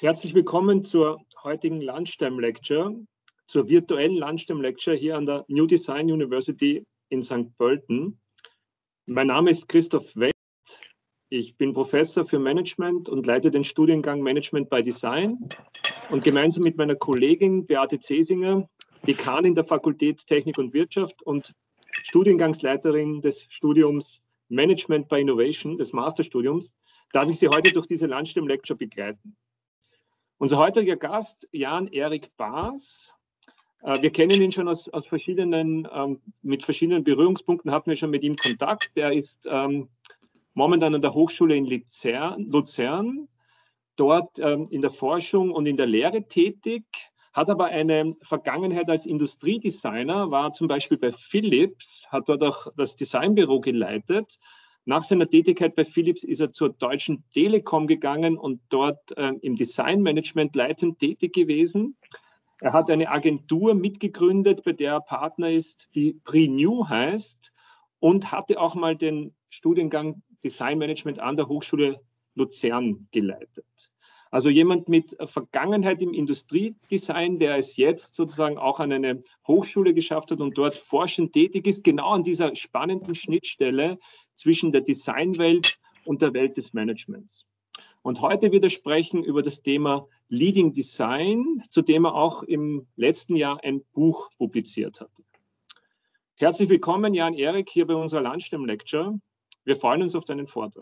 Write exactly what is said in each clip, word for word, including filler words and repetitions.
Herzlich willkommen zur heutigen Lunchtime Lecture, zur virtuellen Lunchtime Lecture hier an der New Design University in Sankt Pölten. Mein Name ist Christoph West. Ich bin Professor für Management und leite den Studiengang Management by Design. Und gemeinsam mit meiner Kollegin Beate Zesinger, Dekanin der Fakultät Technik und Wirtschaft und Studiengangsleiterin des Studiums Management by Innovation, des Masterstudiums, darf ich Sie heute durch diese Lunchtime Lecture begleiten. Unser heutiger Gast, Jan-Erik Baas. Wir kennen ihn schon aus, aus verschiedenen, ähm, mit verschiedenen Berührungspunkten hatten wir schon mit ihm Kontakt. Er ist ähm, momentan an der Hochschule in Luzern, Luzern dort ähm, in der Forschung und in der Lehre tätig, hat aber eine Vergangenheit als Industriedesigner, war zum Beispiel bei Philips, hat dort auch das Designbüro geleitet. Nach seiner Tätigkeit bei Philips ist er zur Deutschen Telekom gegangen und dort äh, im Designmanagement leitend tätig gewesen. Er hat eine Agentur mitgegründet, bei der er Partner ist, die Prenew heißt, und hatte auch mal den Studiengang Designmanagement an der Hochschule Luzern geleitet. Also jemand mit Vergangenheit im Industriedesign, der es jetzt sozusagen auch an eine Hochschule geschafft hat und dort forschend tätig ist, genau an dieser spannenden Schnittstelle zwischen der Designwelt und der Welt des Managements. Und heute wird er sprechen über das Thema Leading Design, zu dem er auch im letzten Jahr ein Buch publiziert hat. Herzlich willkommen, Jan-Erik, hier bei unserer Lunchtime Lecture. Wir freuen uns auf deinen Vortrag.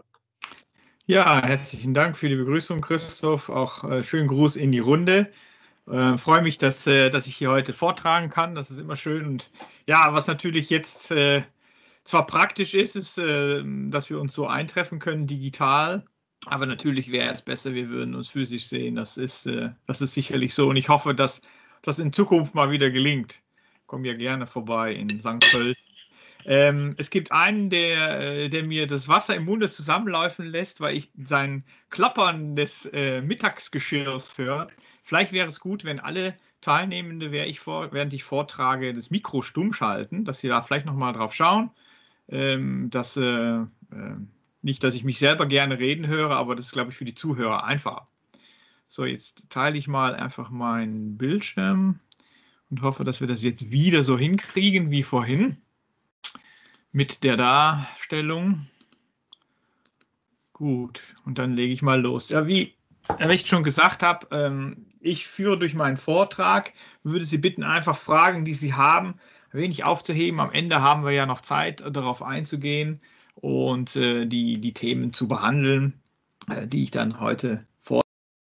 Ja, herzlichen Dank für die Begrüßung, Christoph. Auch äh, schönen Gruß in die Runde. Äh, freue mich, dass, äh, dass ich hier heute vortragen kann. Das ist immer schön. Und ja, was natürlich jetzt äh, zwar praktisch ist, ist, äh, dass wir uns so eintreffen können digital. Aber natürlich wäre es besser, wir würden uns physisch sehen. Das ist, äh, das ist sicherlich so. Und ich hoffe, dass das in Zukunft mal wieder gelingt. Ich komme ja gerne vorbei in Sankt Pölten. Ähm, es gibt einen, der, der mir das Wasser im Munde zusammenlaufen lässt, weil ich sein Klappern des äh, Mittagsgeschirrs höre. Vielleicht wäre es gut, wenn alle Teilnehmende, während ich, vor, während ich vortrage, das Mikro stumm schalten, dass sie da vielleicht nochmal drauf schauen. Ähm, dass, äh, äh, nicht, dass ich mich selber gerne reden höre, aber das ist, glaube ich, für die Zuhörer einfacher. So, jetzt teile ich mal einfach meinen Bildschirm und hoffe, dass wir das jetzt wieder so hinkriegen wie vorhin. Mit der Darstellung. Gut, und dann lege ich mal los. Ja, wie ich schon gesagt habe, ähm, ich führe durch meinen Vortrag, würde Sie bitten, einfach Fragen, die Sie haben, ein wenig aufzuheben. Am Ende haben wir ja noch Zeit, darauf einzugehen und äh, die, die Themen zu behandeln, äh, die ich dann heute vortrage.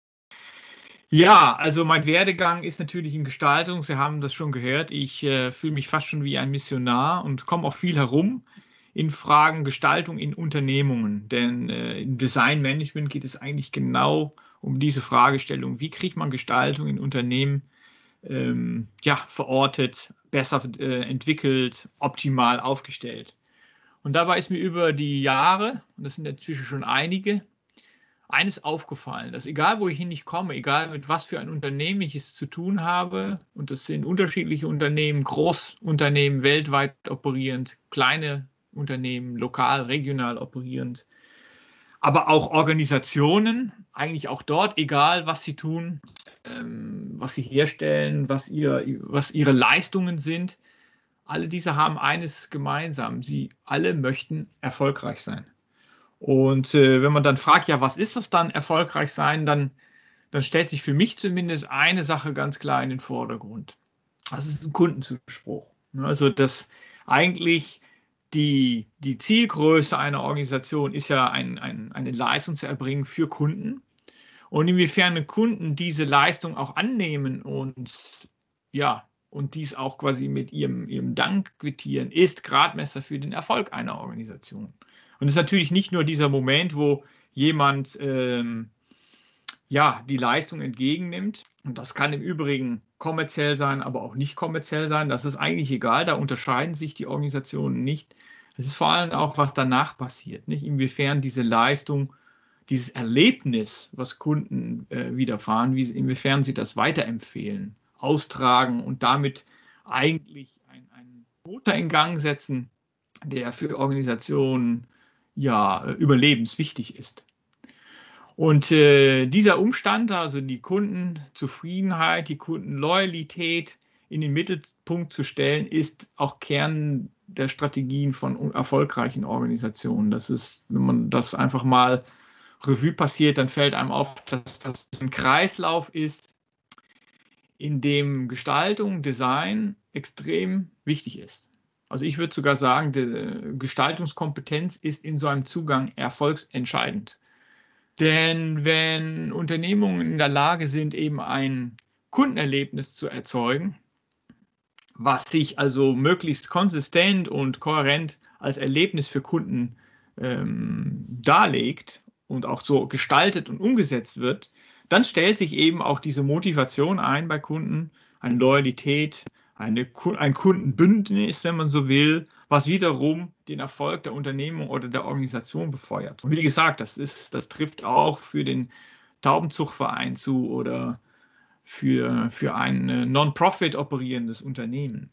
Ja, also mein Werdegang ist natürlich in Gestaltung. Sie haben das schon gehört. Ich äh, fühle mich fast schon wie ein Missionar und komme auch viel herum in Fragen Gestaltung in Unternehmungen. Denn äh, im Designmanagement geht es eigentlich genau um diese Fragestellung. Wie kriegt man Gestaltung in Unternehmen ähm, ja, verortet, besser äh, entwickelt, optimal aufgestellt? Und dabei ist mir über die Jahre, und das sind inzwischen schon einige, eines aufgefallen, dass egal wohin ich komme, egal mit was für ein Unternehmen ich es zu tun habe, und das sind unterschiedliche Unternehmen, Großunternehmen, weltweit operierend, kleine Unternehmen, lokal, regional operierend, aber auch Organisationen, eigentlich auch dort, egal was sie tun, ähm, was sie herstellen, was, ihr, was ihre Leistungen sind, alle diese haben eines gemeinsam, sie alle möchten erfolgreich sein. Und äh, wenn man dann fragt, ja, was ist das dann, erfolgreich sein, dann, dann stellt sich für mich zumindest eine Sache ganz klar in den Vordergrund. Das ist ein Kundenzuspruch. Also, dass eigentlich die, die Zielgröße einer Organisation ist ja ein, ein, eine Leistung zu erbringen für Kunden. Und inwiefern Kunden diese Leistung auch annehmen und ja, und dies auch quasi mit ihrem, ihrem Dank quittieren, ist Gradmesser für den Erfolg einer Organisation. Und es ist natürlich nicht nur dieser Moment, wo jemand ähm, ja, die Leistung entgegennimmt. Und das kann im Übrigen kommerziell sein, aber auch nicht kommerziell sein. Das ist eigentlich egal, da unterscheiden sich die Organisationen nicht. Es ist vor allem auch, was danach passiert, nicht? Inwiefern diese Leistung, dieses Erlebnis, was Kunden äh, widerfahren, wie, inwiefern sie das weiterempfehlen, austragen und damit eigentlich einen Motor in Gang setzen, der für Organisationen ja überlebenswichtig ist. Und äh, dieser Umstand, also die Kundenzufriedenheit, die Kundenloyalität in den Mittelpunkt zu stellen, ist auch Kern der Strategien von erfolgreichen Organisationen. Das ist, wenn man das einfach mal Revue passiert, dann fällt einem auf, dass das ein Kreislauf ist, in dem Gestaltung, Design extrem wichtig ist. Also ich würde sogar sagen, die Gestaltungskompetenz ist in so einem Zugang erfolgsentscheidend. Denn wenn Unternehmungen in der Lage sind, eben ein Kundenerlebnis zu erzeugen, was sich also möglichst konsistent und kohärent als Erlebnis für Kunden ähm, darlegt und auch so gestaltet und umgesetzt wird, dann stellt sich eben auch diese Motivation ein bei Kunden, eine Loyalität, eine, ein Kundenbündnis, wenn man so will, was wiederum den Erfolg der Unternehmung oder der Organisation befeuert. Und wie gesagt, das ist, das trifft auch für den Taubenzuchtverein zu oder für, für ein Non-Profit operierendes Unternehmen.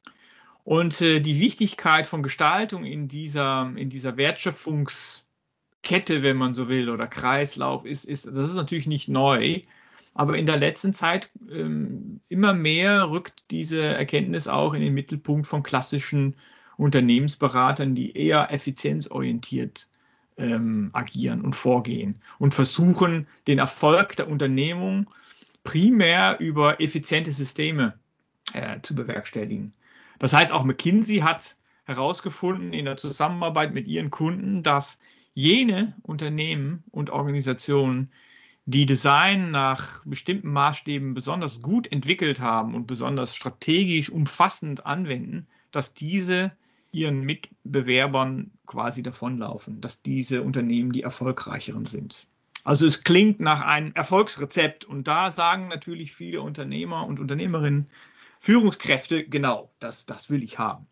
Und äh, die Wichtigkeit von Gestaltung in dieser, in dieser Wertschöpfungskette, wenn man so will, oder Kreislauf, ist, ist, das ist natürlich nicht neu. Aber in der letzten Zeit ähm, immer mehr rückt diese Erkenntnis auch in den Mittelpunkt von klassischen Unternehmensberatern, die eher effizienzorientiert ähm, agieren und vorgehen und versuchen, den Erfolg der Unternehmung primär über effiziente Systeme äh, zu bewerkstelligen. Das heißt, auch McKinsey hat herausgefunden in der Zusammenarbeit mit ihren Kunden, dass jene Unternehmen und Organisationen, die Design nach bestimmten Maßstäben besonders gut entwickelt haben und besonders strategisch umfassend anwenden, dass diese ihren Mitbewerbern quasi davonlaufen, dass diese Unternehmen die erfolgreicheren sind. Also es klingt nach einem Erfolgsrezept und da sagen natürlich viele Unternehmer und Unternehmerinnen, Führungskräfte, genau, das, das will ich haben.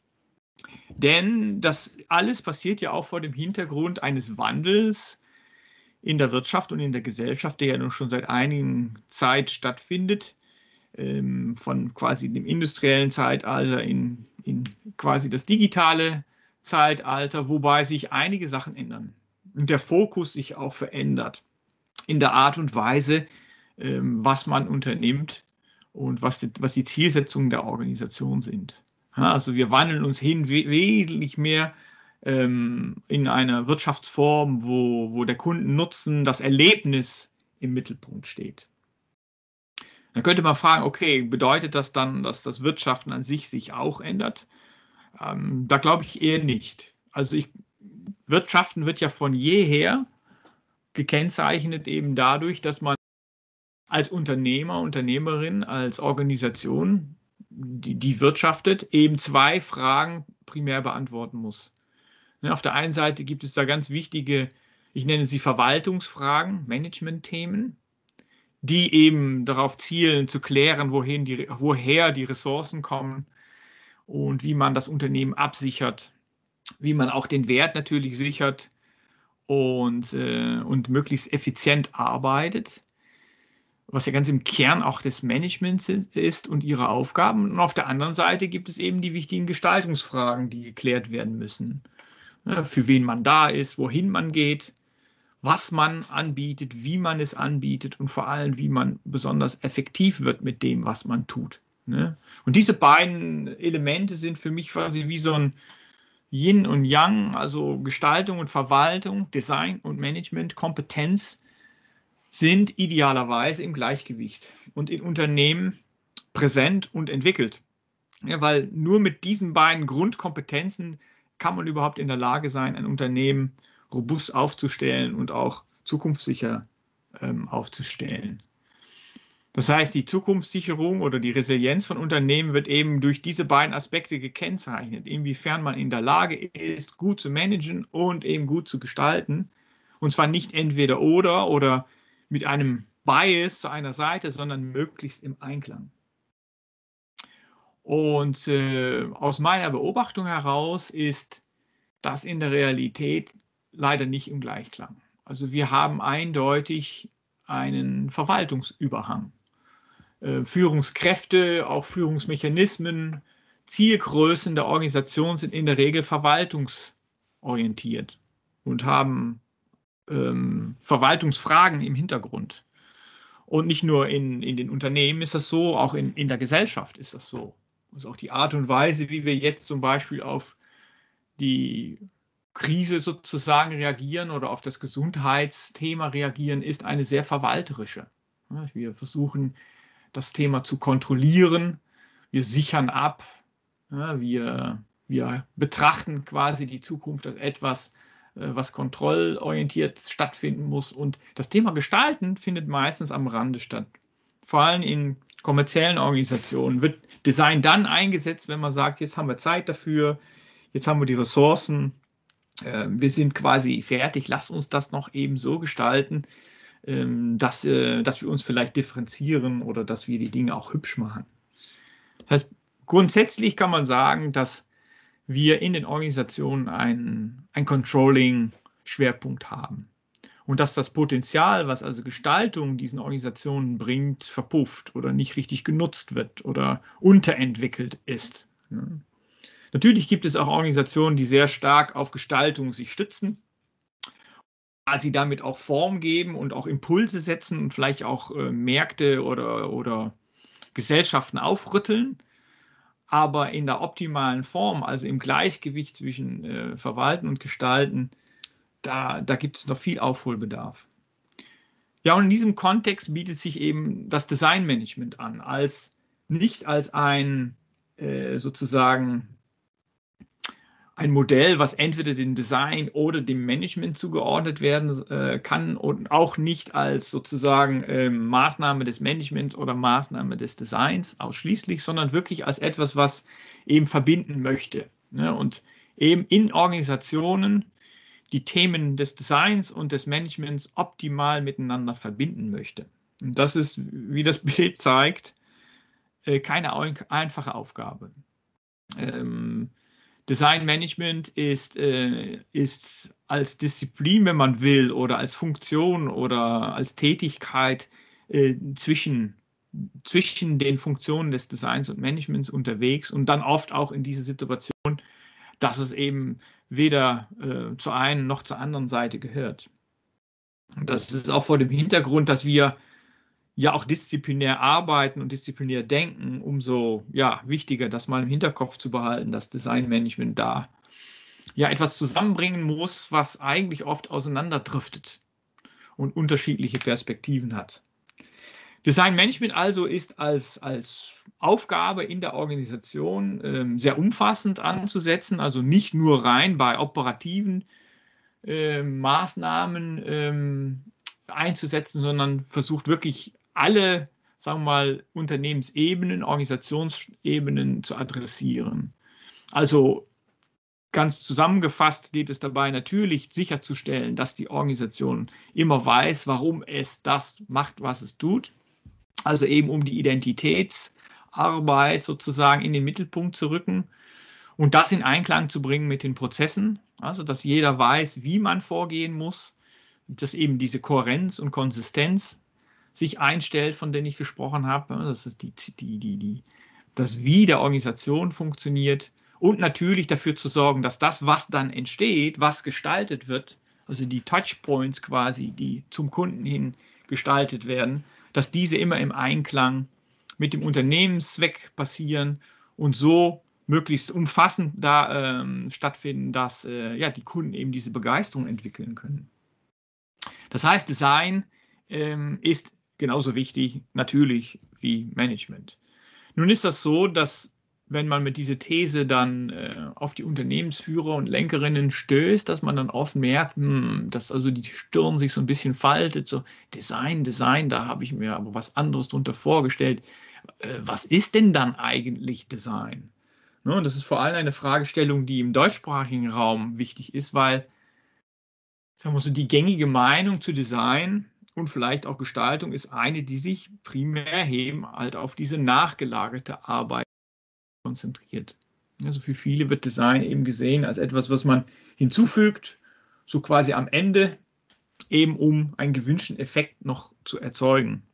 Denn das alles passiert ja auch vor dem Hintergrund eines Wandels in der Wirtschaft und in der Gesellschaft, der ja nun schon seit einigen Zeit stattfindet, ähm, von quasi dem industriellen Zeitalter in, in quasi das digitale Zeitalter, wobei sich einige Sachen ändern und der Fokus sich auch verändert in der Art und Weise, ähm, was man unternimmt und was die, was die Zielsetzungen der Organisation sind. Ja, also wir wandeln uns hin we wesentlich mehr ähm, in einer Wirtschaftsform, wo, wo der Kundennutzen, das Erlebnis im Mittelpunkt steht. Dann könnte man fragen, okay, bedeutet das dann, dass das Wirtschaften an sich sich auch ändert? Ähm, da glaube ich eher nicht. Also ich, Wirtschaften wird ja von jeher gekennzeichnet eben dadurch, dass man als Unternehmer, Unternehmerin, als Organisation, die, die wirtschaftet, eben zwei Fragen primär beantworten muss. Ja, auf der einen Seite gibt es da ganz wichtige, ich nenne sie Verwaltungsfragen, Management-Themen, die eben darauf zielen, zu klären, wohin die, woher die Ressourcen kommen und wie man das Unternehmen absichert, wie man auch den Wert natürlich sichert und, äh, und möglichst effizient arbeitet, was ja ganz im Kern auch des Managements ist und ihre Aufgaben. Und auf der anderen Seite gibt es eben die wichtigen Gestaltungsfragen, die geklärt werden müssen. Ja, für wen man da ist, wohin man geht, was man anbietet, wie man es anbietet und vor allem, wie man besonders effektiv wird mit dem, was man tut. Ne? Und diese beiden Elemente sind für mich quasi wie so ein Yin und Yang, also Gestaltung und Verwaltung, Design und Management, Kompetenz sind idealerweise im Gleichgewicht und in Unternehmen präsent und entwickelt. Ja, weil nur mit diesen beiden Grundkompetenzen kann man überhaupt in der Lage sein, ein Unternehmen robust aufzustellen und auch zukunftssicher ähm, aufzustellen. Das heißt, die Zukunftssicherung oder die Resilienz von Unternehmen wird eben durch diese beiden Aspekte gekennzeichnet, inwiefern man in der Lage ist, gut zu managen und eben gut zu gestalten. Und zwar nicht entweder oder oder mit einem Bias zu einer Seite, sondern möglichst im Einklang. Und äh, aus meiner Beobachtung heraus ist das in der Realität leider nicht im Gleichklang. Also wir haben eindeutig einen Verwaltungsüberhang. Äh, Führungskräfte, auch Führungsmechanismen, Zielgrößen der Organisation sind in der Regel verwaltungsorientiert und haben ähm, Verwaltungsfragen im Hintergrund. Und nicht nur in, in den Unternehmen ist das so, auch in, in der Gesellschaft ist das so. Also auch die Art und Weise, wie wir jetzt zum Beispiel auf die Krise sozusagen reagieren oder auf das Gesundheitsthema reagieren, ist eine sehr verwalterische. Wir versuchen, das Thema zu kontrollieren. Wir sichern ab. Wir, wir betrachten quasi die Zukunft als etwas, was kontrollorientiert stattfinden muss. Und das Thema Gestalten findet meistens am Rande statt. Vor allem in kommerziellen Organisationen wird Design dann eingesetzt, wenn man sagt, jetzt haben wir Zeit dafür, jetzt haben wir die Ressourcen, wir sind quasi fertig, lass uns das noch eben so gestalten, dass, dass wir uns vielleicht differenzieren oder dass wir die Dinge auch hübsch machen. Das heißt, grundsätzlich kann man sagen, dass wir in den Organisationen einen, einen Controlling-Schwerpunkt haben und dass das Potenzial, was also Gestaltung diesen Organisationen bringt, verpufft oder nicht richtig genutzt wird oder unterentwickelt ist. Ja. Natürlich gibt es auch Organisationen, die sehr stark auf Gestaltung sich stützen, sie damit auch Form geben und auch Impulse setzen und vielleicht auch äh, Märkte oder, oder Gesellschaften aufrütteln. Aber in der optimalen Form, also im Gleichgewicht zwischen äh, Verwalten und Gestalten, da, da gibt es noch viel Aufholbedarf. Ja, und in diesem Kontext bietet sich eben das Designmanagement an, als nicht als ein äh, sozusagen ein Modell, was entweder dem Design oder dem Management zugeordnet werden äh, kann und auch nicht als sozusagen äh, Maßnahme des Managements oder Maßnahme des Designs ausschließlich, sondern wirklich als etwas, was eben verbinden möchte. Ne? Und eben in Organisationen die Themen des Designs und des Managements optimal miteinander verbinden möchte. Und das ist, wie das Bild zeigt, äh, keine einfache Aufgabe. Ähm, Design Management ist, äh, ist als Disziplin, wenn man will, oder als Funktion oder als Tätigkeit äh, zwischen, zwischen den Funktionen des Designs und Managements unterwegs und dann oft auch in diese Situation, dass es eben weder äh, zur einen noch zur anderen Seite gehört. Und das ist auch vor dem Hintergrund, dass wir ja auch disziplinär arbeiten und disziplinär denken, umso ja, wichtiger, das mal im Hinterkopf zu behalten, dass Designmanagement da ja etwas zusammenbringen muss, was eigentlich oft auseinanderdriftet und unterschiedliche Perspektiven hat. Designmanagement also ist als, als Aufgabe in der Organisation ähm, sehr umfassend anzusetzen, also nicht nur rein bei operativen äh, Maßnahmen ähm, einzusetzen, sondern versucht wirklich alle, sagen wir mal, Unternehmensebenen, Organisationsebenen zu adressieren. Also ganz zusammengefasst geht es dabei natürlich sicherzustellen, dass die Organisation immer weiß, warum es das macht, was es tut. Also eben um die Identitätsarbeit sozusagen in den Mittelpunkt zu rücken und das in Einklang zu bringen mit den Prozessen, also dass jeder weiß, wie man vorgehen muss, dass eben diese Kohärenz und Konsistenz sich einstellt, von denen ich gesprochen habe, das ist die, die, die, die, das Wie der Organisation funktioniert und natürlich dafür zu sorgen, dass das, was dann entsteht, was gestaltet wird, also die Touchpoints quasi, die zum Kunden hin gestaltet werden, dass diese immer im Einklang mit dem Unternehmenszweck passieren und so möglichst umfassend da ähm, stattfinden, dass äh, ja, die Kunden eben diese Begeisterung entwickeln können. Das heißt, Design ähm, ist genauso wichtig natürlich wie Management. Nun ist das so, dass wenn man mit dieser These dann äh, auf die Unternehmensführer und Lenkerinnen stößt, dass man dann oft merkt, hm, dass also die Stirn sich so ein bisschen faltet, so Design, Design, da habe ich mir aber was anderes drunter vorgestellt. Äh, was ist denn dann eigentlich Design? Ne, und das ist vor allem eine Fragestellung, die im deutschsprachigen Raum wichtig ist, weil sagen wir so, die gängige Meinung zu Design und vielleicht auch Gestaltung ist eine, die sich primär eben halt auf diese nachgelagerte Arbeit konzentriert. Also für viele wird Design eben gesehen als etwas, was man hinzufügt, so quasi am Ende, eben um einen gewünschten Effekt noch zu erzeugen.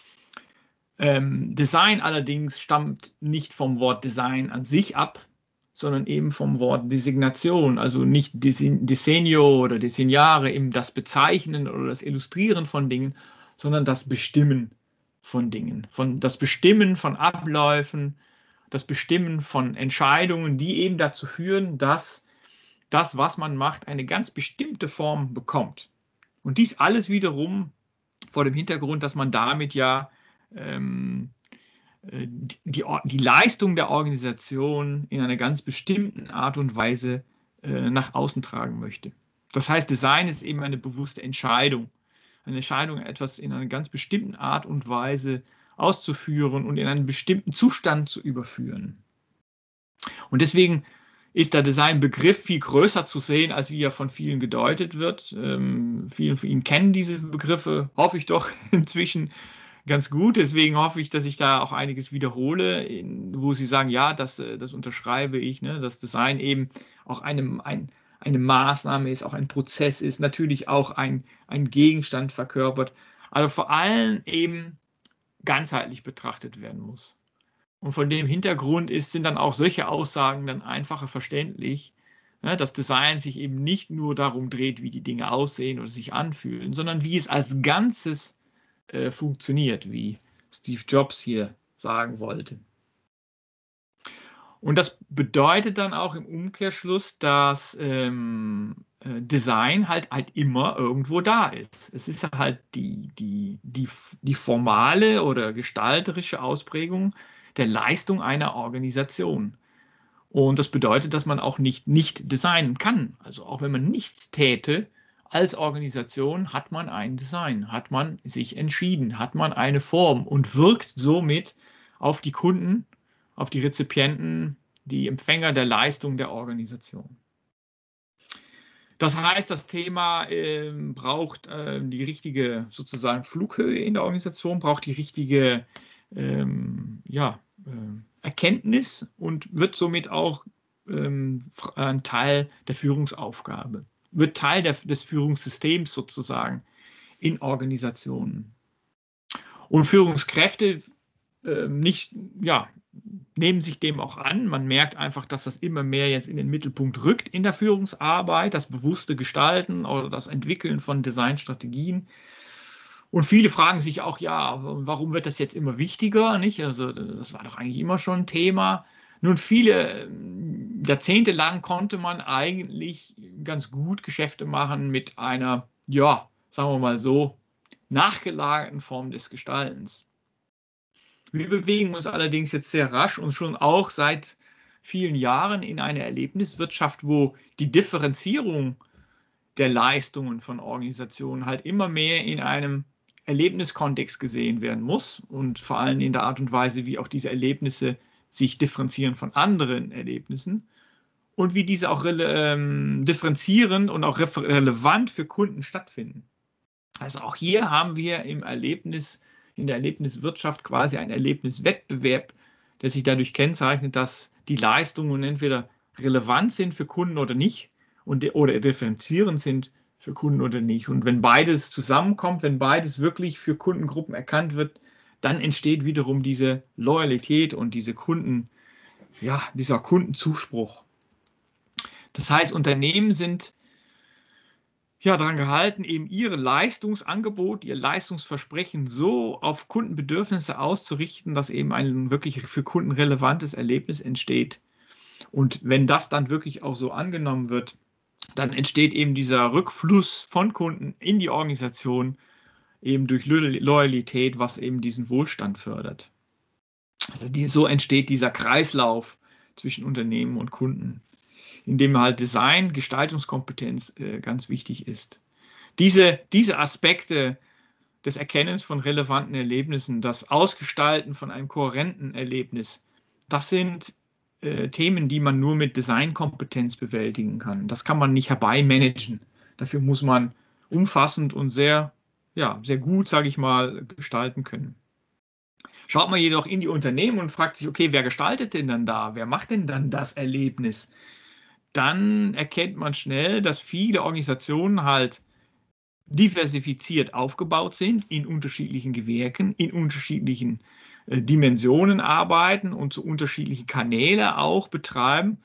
Ähm, Design allerdings stammt nicht vom Wort Design an sich ab, sondern eben vom Wort Designation, also nicht Diseño oder Disegnare, eben das Bezeichnen oder das Illustrieren von Dingen, sondern das Bestimmen von Dingen, von das Bestimmen von Abläufen, das Bestimmen von Entscheidungen, die eben dazu führen, dass das, was man macht, eine ganz bestimmte Form bekommt. Und dies alles wiederum vor dem Hintergrund, dass man damit ja ähm, Die, die Leistung der Organisation in einer ganz bestimmten Art und Weise äh, nach außen tragen möchte. Das heißt, Design ist eben eine bewusste Entscheidung. Eine Entscheidung, etwas in einer ganz bestimmten Art und Weise auszuführen und in einen bestimmten Zustand zu überführen. Und deswegen ist der Designbegriff viel größer zu sehen, als wie er von vielen gedeutet wird. Ähm, viele von Ihnen kennen diese Begriffe, hoffe ich doch inzwischen ganz gut. Deswegen hoffe ich, dass ich da auch einiges wiederhole, in, wo Sie sagen, ja, das, das unterschreibe ich, ne, dass Design eben auch eine, ein, eine Maßnahme ist, auch ein Prozess ist, natürlich auch ein, ein Gegenstand verkörpert, aber vor allem eben ganzheitlich betrachtet werden muss. Und von dem Hintergrund ist, sind dann auch solche Aussagen dann einfacher verständlich, ne, dass Design sich eben nicht nur darum dreht, wie die Dinge aussehen oder sich anfühlen, sondern wie es als Ganzes äh, funktioniert, wie Steve Jobs hier sagen wollte. Und das bedeutet dann auch im Umkehrschluss, dass ähm, Design halt, halt immer irgendwo da ist. Es ist halt die, die, die, die formale oder gestalterische Ausprägung der Leistung einer Organisation. Und das bedeutet, dass man auch nicht nicht designen kann. Also auch wenn man nichts täte, als Organisation hat man ein Design, hat man sich entschieden, hat man eine Form und wirkt somit auf die Kunden, auf die Rezipienten, die Empfänger der Leistung der Organisation. Das heißt, das Thema äh, braucht äh, die richtige sozusagen Flughöhe in der Organisation, braucht die richtige ähm, ja, äh, Erkenntnis und wird somit auch ähm, ein Teil der Führungsaufgabe, wird Teil der, des Führungssystems sozusagen in Organisationen. Und Führungskräfte äh, nicht, ja, nehmen sich dem auch an. Man merkt einfach, dass das immer mehr jetzt in den Mittelpunkt rückt in der Führungsarbeit, das bewusste Gestalten oder das Entwickeln von Designstrategien. Und viele fragen sich auch, ja, warum wird das jetzt immer wichtiger? Nicht? Also das war doch eigentlich immer schon ein Thema. Nun, viele Jahrzehnte lang konnte man eigentlich ganz gut Geschäfte machen mit einer, ja, sagen wir mal so, nachgelagerten Form des Gestaltens. Wir bewegen uns allerdings jetzt sehr rasch und schon auch seit vielen Jahren in eine Erlebniswirtschaft, wo die Differenzierung der Leistungen von Organisationen halt immer mehr in einem Erlebniskontext gesehen werden muss und vor allem in der Art und Weise, wie auch diese Erlebnisse sich differenzieren von anderen Erlebnissen und wie diese auch ähm, differenzierend und auch relevant für Kunden stattfinden. Also auch hier haben wir im Erlebnis, in der Erlebniswirtschaft quasi einen Erlebniswettbewerb, der sich dadurch kennzeichnet, dass die Leistungen entweder relevant sind für Kunden oder nicht und, oder differenzierend sind für Kunden oder nicht. Und wenn beides zusammenkommt, wenn beides wirklich für Kundengruppen erkannt wird, dann entsteht wiederum diese Loyalität und diese Kunden, ja, dieser Kundenzuspruch. Das heißt, Unternehmen sind ja daran gehalten, eben ihre Leistungsangebot, ihr Leistungsversprechen so auf Kundenbedürfnisse auszurichten, dass eben ein wirklich für Kunden relevantes Erlebnis entsteht. Und wenn das dann wirklich auch so angenommen wird, dann entsteht eben dieser Rückfluss von Kunden in die Organisation eben durch Loyalität, was eben diesen Wohlstand fördert. Also die, so entsteht dieser Kreislauf zwischen Unternehmen und Kunden, in dem halt Design, Gestaltungskompetenz äh, ganz wichtig ist. Diese, diese Aspekte des Erkennens von relevanten Erlebnissen, das Ausgestalten von einem kohärenten Erlebnis, das sind äh, Themen, die man nur mit Designkompetenz bewältigen kann. Das kann man nicht herbeimanagen. Dafür muss man umfassend und sehr, ja, sehr gut, sage ich mal, gestalten können. Schaut man jedoch in die Unternehmen und fragt sich, okay, wer gestaltet denn dann da? Wer macht denn dann das Erlebnis? Dann erkennt man schnell, dass viele Organisationen halt diversifiziert aufgebaut sind, in unterschiedlichen Gewerken, in unterschiedlichen äh, Dimensionen arbeiten und so unterschiedliche Kanäle auch betreiben.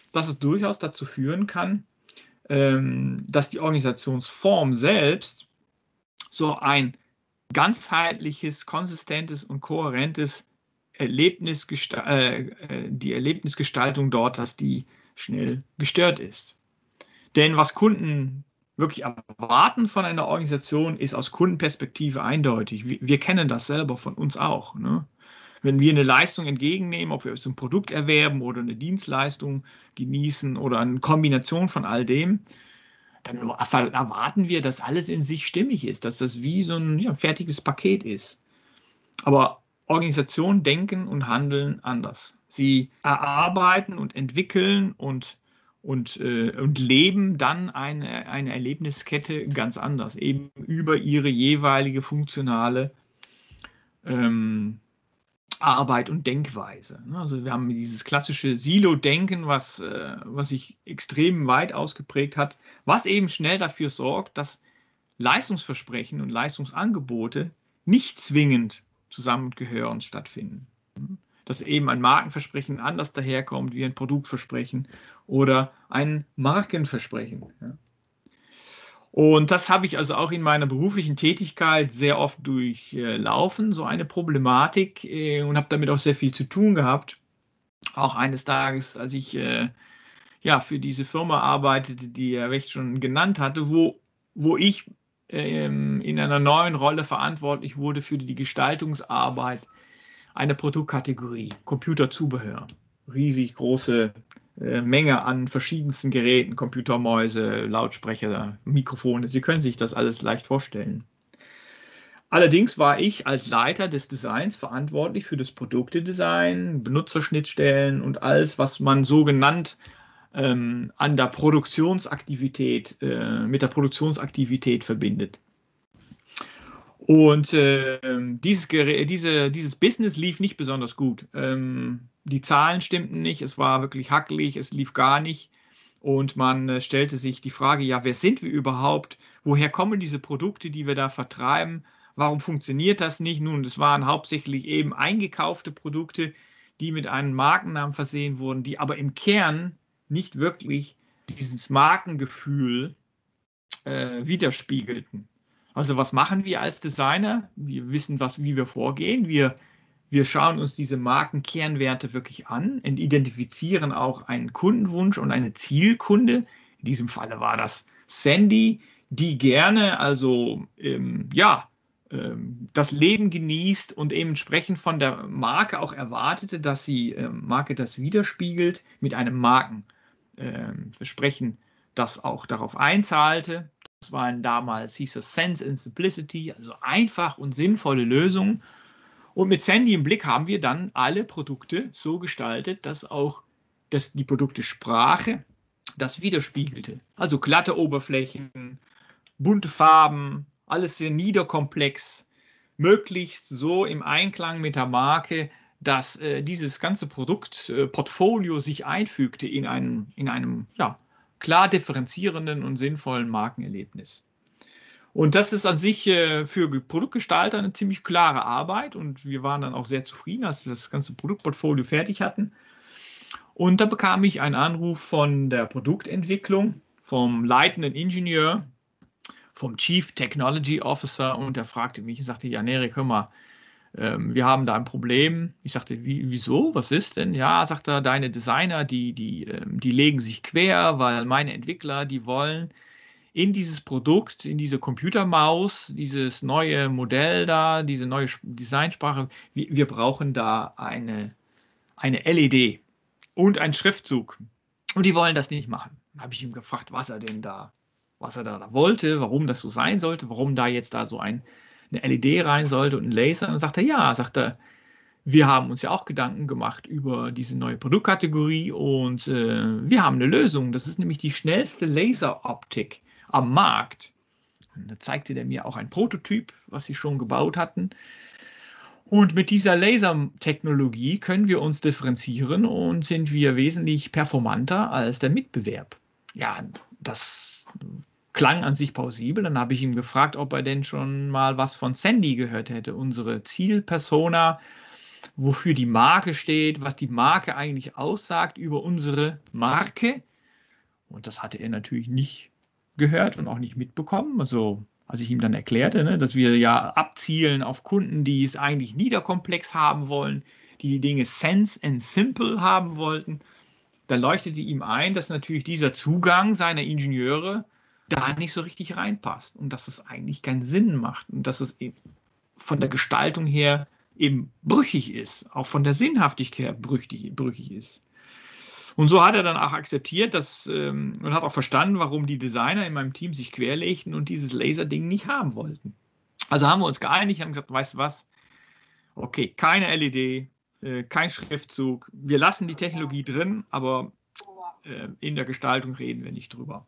dass es durchaus dazu führen kann, ähm, dass die Organisationsform selbst so ein ganzheitliches, konsistentes und kohärentes Erlebnis, äh, die Erlebnisgestaltung dort, dass die schnell gestört ist. Denn was Kunden wirklich erwarten von einer Organisation, ist aus Kundenperspektive eindeutig. Wir, wir kennen das selber von uns auch. Ne? Wenn wir eine Leistung entgegennehmen, ob wir jetzt ein Produkt erwerben oder eine Dienstleistung genießen oder eine Kombination von all dem, dann erwarten wir, dass alles in sich stimmig ist, dass das wie so ein ja, fertiges Paket ist. Aber Organisationen denken und handeln anders. Sie erarbeiten und entwickeln und, und, äh, und leben dann eine, eine Erlebniskette ganz anders, eben über ihre jeweilige funktionale ähm, Arbeit und Denkweise. Also wir haben dieses klassische Silo-Denken, was, äh, was sich extrem weit ausgeprägt hat, was eben schnell dafür sorgt, dass Leistungsversprechen und Leistungsangebote nicht zwingend zusammengehören stattfinden. Dass eben ein Markenversprechen anders daherkommt wie ein Produktversprechen oder ein Markenversprechen. Und das habe ich also auch in meiner beruflichen Tätigkeit sehr oft durchlaufen, so eine Problematik, und habe damit auch sehr viel zu tun gehabt. Auch eines Tages, als ich äh, ja, für diese Firma arbeitete, die er recht schon genannt hatte, wo, wo ich ähm, in einer neuen Rolle verantwortlich wurde für die Gestaltungsarbeit einer Produktkategorie, Computerzubehör. Riesig große äh, Menge an verschiedensten Geräten, Computermäuse, Lautsprecher, Mikrofone. Sie können sich das alles leicht vorstellen. Allerdings war ich als Leiter des Designs verantwortlich für das Produktedesign, Benutzerschnittstellen und alles, was man so genannt ähm, an der Produktionsaktivität, äh, mit der Produktionsaktivität verbindet. Und äh, dieses, diese, dieses Business lief nicht besonders gut. Ähm, die Zahlen stimmten nicht, es war wirklich hackelig, es lief gar nicht. Und man äh, stellte sich die Frage, ja, wer sind wir überhaupt? Woher kommen diese Produkte, die wir da vertreiben? Warum funktioniert das nicht? Nun, das waren hauptsächlich eben eingekaufte Produkte, die mit einem Markennamen versehen wurden, die aber im Kern nicht wirklich dieses Markengefühl äh, widerspiegelten. Also was machen wir als Designer? Wir wissen, was, wie wir vorgehen. Wir, wir schauen uns diese Markenkernwerte wirklich an und identifizieren auch einen Kundenwunsch und eine Zielkunde. In diesem Falle war das Sandy, die gerne also ähm, ja, ähm, das Leben genießt und eben entsprechend von der Marke auch erwartete, dass die ähm, Marke das widerspiegelt mit einem Markenversprechen, ähm, das auch darauf einzahlte. Das waren damals, hieß es Sense and Simplicity, also einfach und sinnvolle Lösungen. Und mit Sandy im Blick haben wir dann alle Produkte so gestaltet, dass auch dass die Produktesprache das widerspiegelte. Also glatte Oberflächen, bunte Farben, alles sehr niederkomplex, möglichst so im Einklang mit der Marke, dass äh, dieses ganze Produktportfolio äh, sich einfügte in einem, in einem ja, klar differenzierenden und sinnvollen Markenerlebnis. Und das ist an sich äh, für Produktgestalter eine ziemlich klare Arbeit und wir waren dann auch sehr zufrieden, als wir das ganze Produktportfolio fertig hatten. Und da bekam ich einen Anruf von der Produktentwicklung, vom leitenden Ingenieur, vom Chief Technology Officer und der fragte mich und sagte, ja, Nerik, hör mal, ähm, wir haben da ein Problem. Ich sagte, wie, wieso? Was ist denn? Ja, sagt er, deine Designer, die, die, ähm, die legen sich quer, weil meine Entwickler, die wollen in dieses Produkt, in diese Computermaus, dieses neue Modell da, diese neue Designsprache, wir, wir brauchen da eine, eine L E D und einen Schriftzug. Und die wollen das nicht machen. Da habe ich ihm gefragt, was er denn da, was er da, da wollte, warum das so sein sollte, warum da jetzt da so ein, eine L E D rein sollte und ein Laser. Und dann sagt er, ja, sagt er, wir haben uns ja auch Gedanken gemacht über diese neue Produktkategorie und äh, wir haben eine Lösung. Das ist nämlich die schnellste Laseroptik am Markt. Und da zeigte der mir auch ein Prototyp, was sie schon gebaut hatten. Und mit dieser Lasertechnologie können wir uns differenzieren und sind wir wesentlich performanter als der Mitbewerb. Ja, das klang an sich plausibel. Dann habe ich ihm gefragt, ob er denn schon mal was von Sandy gehört hätte, unsere Zielpersona, wofür die Marke steht, was die Marke eigentlich aussagt über unsere Marke. Und das hatte er natürlich nicht gehört und auch nicht mitbekommen. Also, als ich ihm dann erklärte, ne, dass wir ja abzielen auf Kunden, die es eigentlich niederkomplex haben wollen, die die Dinge sense and simple haben wollten, da leuchtete ihm ein, dass natürlich dieser Zugang seiner Ingenieure da nicht so richtig reinpasst und dass es eigentlich keinen Sinn macht und dass es eben von der Gestaltung her eben brüchig ist, auch von der Sinnhaftigkeit brüchig, brüchig ist. Und so hat er dann auch akzeptiert dass, ähm, und hat auch verstanden, warum die Designer in meinem Team sich querlegten und dieses Laserding nicht haben wollten. Also haben wir uns geeinigt, haben gesagt, weißt du was, okay, keine L E D, äh, kein Schriftzug, wir lassen die Technologie drin, aber äh, in der Gestaltung reden wir nicht drüber.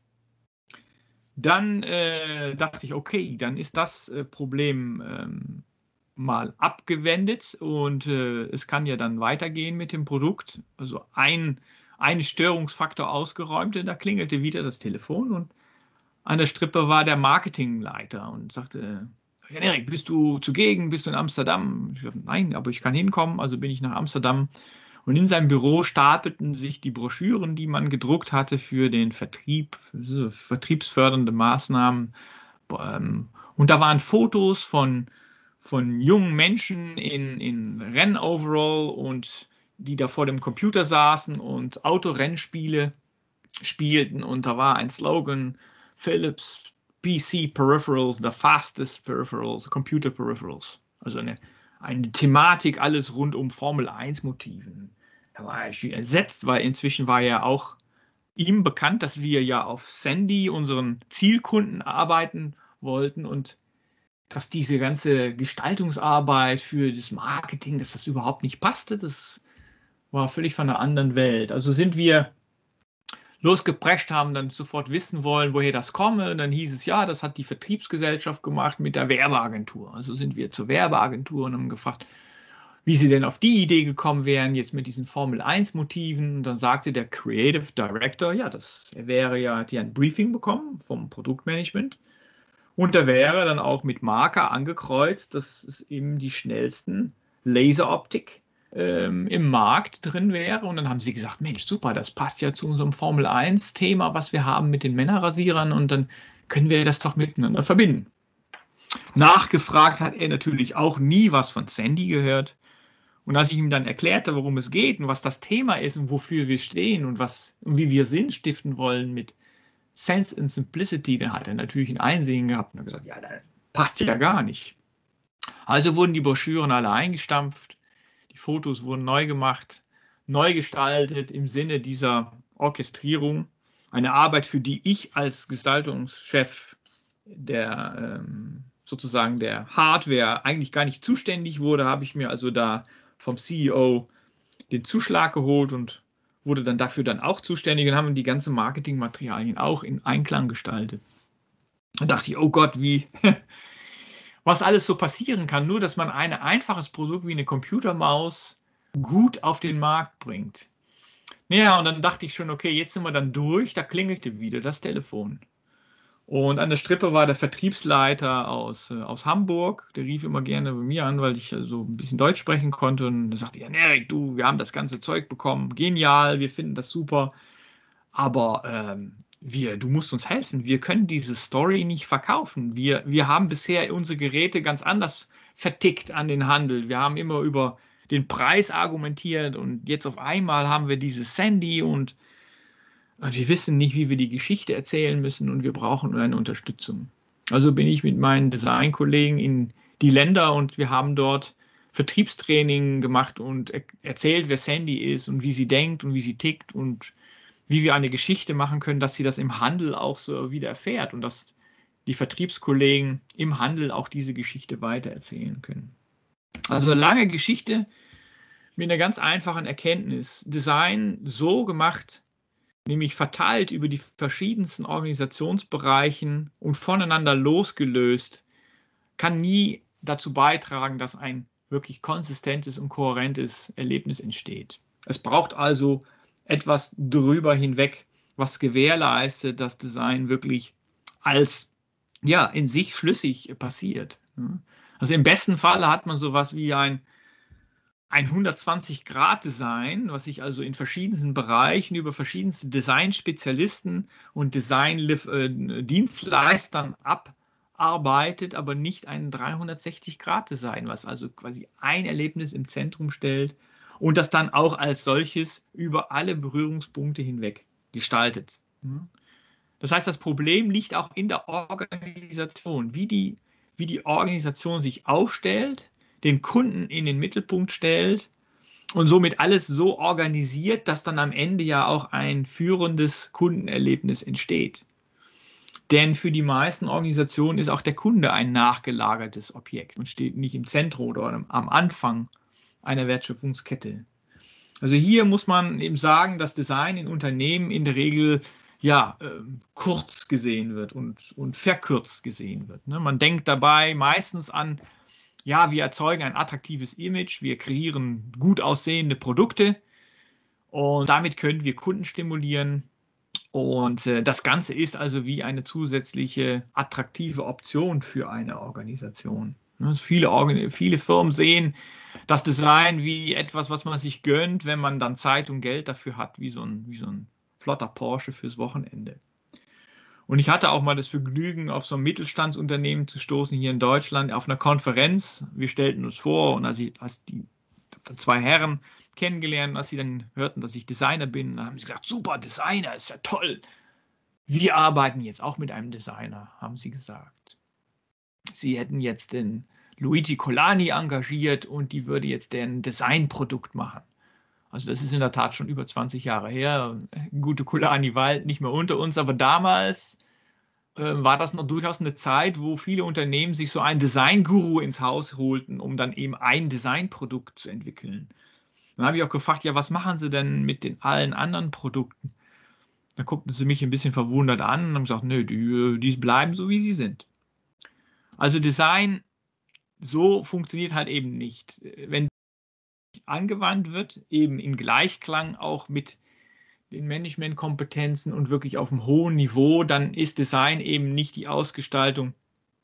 Dann äh, dachte ich, okay, dann ist das äh, Problem ähm, mal abgewendet und äh, es kann ja dann weitergehen mit dem Produkt. Also ein, ein Störungsfaktor ausgeräumt, da klingelte wieder das Telefon und an der Strippe war der Marketingleiter und sagte, Jan Erik, bist du zugegen, bist du in Amsterdam? Ich dachte, nein, aber ich kann hinkommen, also bin ich nach Amsterdam. Und in seinem Büro stapelten sich die Broschüren, die man gedruckt hatte für den Vertrieb, für vertriebsfördernde Maßnahmen. Und da waren Fotos von, von jungen Menschen in, in Rennoverall und die da vor dem Computer saßen und Autorennspiele spielten. Und da war ein Slogan, Philips P C Peripherals, the fastest peripherals, Computer Peripherals. Also eine, eine Thematik, alles rund um Formel eins Motiven. Da war ich entsetzt, weil inzwischen war ja auch ihm bekannt, dass wir ja auf Sandy, unseren Zielkunden, arbeiten wollten und dass diese ganze Gestaltungsarbeit für das Marketing, dass das überhaupt nicht passte, das war völlig von einer anderen Welt. Also sind wir losgeprescht, haben dann sofort wissen wollen, woher das komme. Und dann hieß es, ja, das hat die Vertriebsgesellschaft gemacht mit der Werbeagentur. Also sind wir zur Werbeagentur und haben gefragt, wie sie denn auf die Idee gekommen wären, jetzt mit diesen Formel eins Motiven. Und dann sagte der Creative Director, ja, das wäre ja, hat ja ein Briefing bekommen vom Produktmanagement. Und da wäre dann auch mit Marker angekreuzt, dass es eben die schnellsten Laseroptik ähm, im Markt drin wäre. Und dann haben sie gesagt, Mensch, super, das passt ja zu unserem Formel eins Thema, was wir haben mit den Männerrasierern. Und dann können wir das doch miteinander verbinden. Nachgefragt hat er natürlich auch nie was von Sandy gehört. Und als ich ihm dann erklärte, worum es geht und was das Thema ist und wofür wir stehen und, was, und wie wir Sinn stiften wollen mit Sense and Simplicity, dann hat er natürlich ein Einsehen gehabt und hat gesagt, ja, das passt ja gar nicht. Also wurden die Broschüren alle eingestampft, die Fotos wurden neu gemacht, neu gestaltet im Sinne dieser Orchestrierung. Eine Arbeit, für die ich als Gestaltungschef der ähm, sozusagen der Hardware eigentlich gar nicht zuständig wurde, habe ich mir also da vom C E O den Zuschlag geholt und wurde dann dafür dann auch zuständig und haben die ganzen Marketingmaterialien auch in Einklang gestaltet. Da dachte ich, oh Gott, wie, was alles so passieren kann, nur dass man ein einfaches Produkt wie eine Computermaus gut auf den Markt bringt. Ja, und dann dachte ich schon, okay, jetzt sind wir dann durch, da klingelte wieder das Telefon. Und an der Strippe war der Vertriebsleiter aus, äh, aus Hamburg, der rief immer gerne bei mir an, weil ich so also ein bisschen Deutsch sprechen konnte. Und er sagte, ja, Erik, du, wir haben das ganze Zeug bekommen, genial, wir finden das super, aber ähm, wir, du musst uns helfen, wir können diese Story nicht verkaufen. Wir, wir haben bisher unsere Geräte ganz anders vertickt an den Handel. Wir haben immer über den Preis argumentiert und jetzt auf einmal haben wir dieses Sandy und Und wir wissen nicht, wie wir die Geschichte erzählen müssen und wir brauchen eine Unterstützung. Also bin ich mit meinen Designkollegen in die Länder und wir haben dort Vertriebstraining gemacht und er erzählt, wer Sandy ist und wie sie denkt und wie sie tickt und wie wir eine Geschichte machen können, dass sie das im Handel auch so wieder erfährt und dass die Vertriebskollegen im Handel auch diese Geschichte weitererzählen können. Also lange Geschichte mit einer ganz einfachen Erkenntnis. Design so gemacht, nämlich verteilt über die verschiedensten Organisationsbereichen und voneinander losgelöst, kann nie dazu beitragen, dass ein wirklich konsistentes und kohärentes Erlebnis entsteht. Es braucht also etwas drüber hinweg, was gewährleistet, dass Design wirklich als ja, in sich schlüssig passiert. Also im besten Fall hat man sowas wie ein ein hundertzwanzig-Grad-Design, was sich also in verschiedensten Bereichen über verschiedenste Designspezialisten und Design-Dienstleistern abarbeitet, aber nicht ein dreihundertsechzig-Grad-Design, was also quasi ein Erlebnis im Zentrum stellt und das dann auch als solches über alle Berührungspunkte hinweg gestaltet. Das heißt, das Problem liegt auch in der Organisation, wie die, wie die Organisation sich aufstellt, den Kunden in den Mittelpunkt stellt und somit alles so organisiert, dass dann am Ende ja auch ein führendes Kundenerlebnis entsteht. Denn für die meisten Organisationen ist auch der Kunde ein nachgelagertes Objekt und steht nicht im Zentrum oder am Anfang einer Wertschöpfungskette. Also hier muss man eben sagen, dass Design in Unternehmen in der Regel ja, äh, kurz gesehen wird und, und verkürzt gesehen wird. Ne? Man denkt dabei meistens an, ja, wir erzeugen ein attraktives Image, wir kreieren gut aussehende Produkte und damit können wir Kunden stimulieren. Und äh, das Ganze ist also wie eine zusätzliche attraktive Option für eine Organisation. Ne? Viele, Organ viele Firmen sehen das Design wie etwas, was man sich gönnt, wenn man dann Zeit und Geld dafür hat, wie so ein, wie so ein flotter Porsche fürs Wochenende. Und ich hatte auch mal das Vergnügen, auf so ein Mittelstandsunternehmen zu stoßen hier in Deutschland auf einer Konferenz. Wir stellten uns vor und als, ich, als die zwei Herren kennengelernt, als sie dann hörten, dass ich Designer bin, haben sie gesagt, super, Designer, ist ja toll. Wir arbeiten jetzt auch mit einem Designer, haben sie gesagt. Sie hätten jetzt den Luigi Colani engagiert und die würde jetzt ein Designprodukt machen. Also das ist in der Tat schon über zwanzig Jahre her. Gute Colani war nicht mehr unter uns, aber damals äh, war das noch durchaus eine Zeit, wo viele Unternehmen sich so einen Design-Guru ins Haus holten, um dann eben ein Designprodukt zu entwickeln. Dann habe ich auch gefragt, ja, was machen Sie denn mit den allen anderen Produkten? Da guckten sie mich ein bisschen verwundert an und haben gesagt, nö, die, die bleiben so, wie sie sind. Also Design so funktioniert halt eben nicht. Wenn angewandt wird, eben in Gleichklang auch mit den Managementkompetenzen und wirklich auf einem hohen Niveau, dann ist Design eben nicht die Ausgestaltung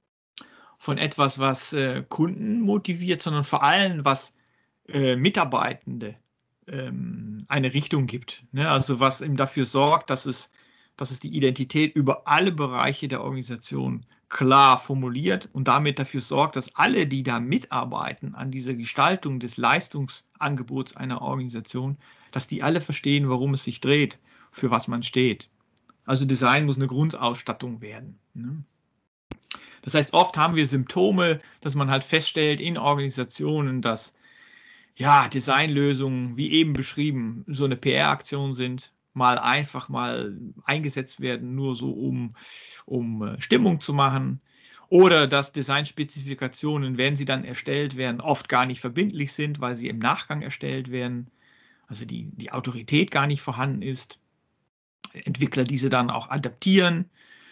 von etwas, was äh, Kunden motiviert, sondern vor allem, was äh, Mitarbeitende ähm, eine Richtung gibt. Ne? Also was eben dafür sorgt, dass es, dass es die Identität über alle Bereiche der Organisation klar formuliert und damit dafür sorgt, dass alle, die da mitarbeiten an dieser Gestaltung des Leistungsangebots einer Organisation, dass die alle verstehen, worum es sich dreht, für was man steht. Also Design muss eine Grundausstattung werden. Ne? Das heißt, oft haben wir Symptome, dass man halt feststellt in Organisationen, dass ja, Designlösungen, wie eben beschrieben, so eine P R-Aktion sind, mal einfach mal eingesetzt werden, nur so um, um Stimmung zu machen. Oder dass Designspezifikationen, wenn sie dann erstellt werden, oft gar nicht verbindlich sind, weil sie im Nachgang erstellt werden. Also die, die Autorität gar nicht vorhanden ist. Entwickler diese dann auch adaptieren.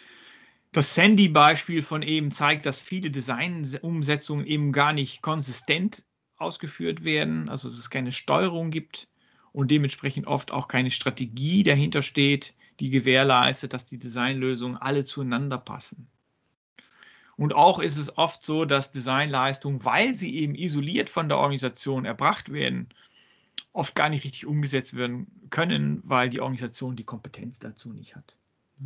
Das Sandy-Beispiel von eben zeigt, dass viele Designumsetzungen eben gar nicht konsistent ausgeführt werden, also dass es keine Steuerung gibt und dementsprechend oft auch keine Strategie dahinter steht, die gewährleistet, dass die Designlösungen alle zueinander passen. Und auch ist es oft so, dass Designleistungen, weil sie eben isoliert von der Organisation erbracht werden, oft gar nicht richtig umgesetzt werden können, weil die Organisation die Kompetenz dazu nicht hat.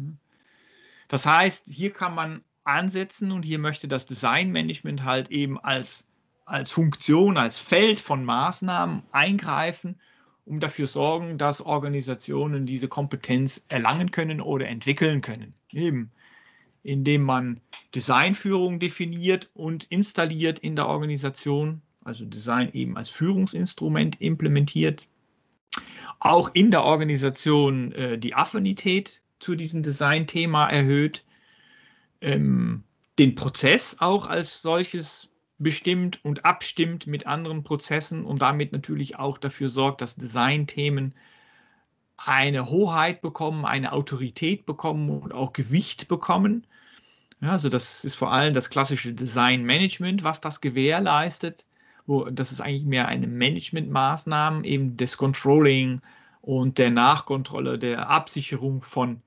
Das heißt, hier kann man ansetzen und hier möchte das Designmanagement halt eben als, als Funktion, als Feld von Maßnahmen eingreifen, um dafür sorgen, dass Organisationen diese Kompetenz erlangen können oder entwickeln können. Eben indem man Designführung definiert und installiert in der Organisation, also Design eben als Führungsinstrument implementiert. Auch in der Organisation äh, die Affinität zu diesem Designthema erhöht, ähm, den Prozess auch als solches bestimmt und abstimmt mit anderen Prozessen und damit natürlich auch dafür sorgt, dass Designthemen eine Hoheit bekommen, eine Autorität bekommen und auch Gewicht bekommen. Ja, also das ist vor allem das klassische Designmanagement, was das gewährleistet. Wo, das ist eigentlich mehr eine Managementmaßnahme, eben des Controlling und der Nachkontrolle, der Absicherung von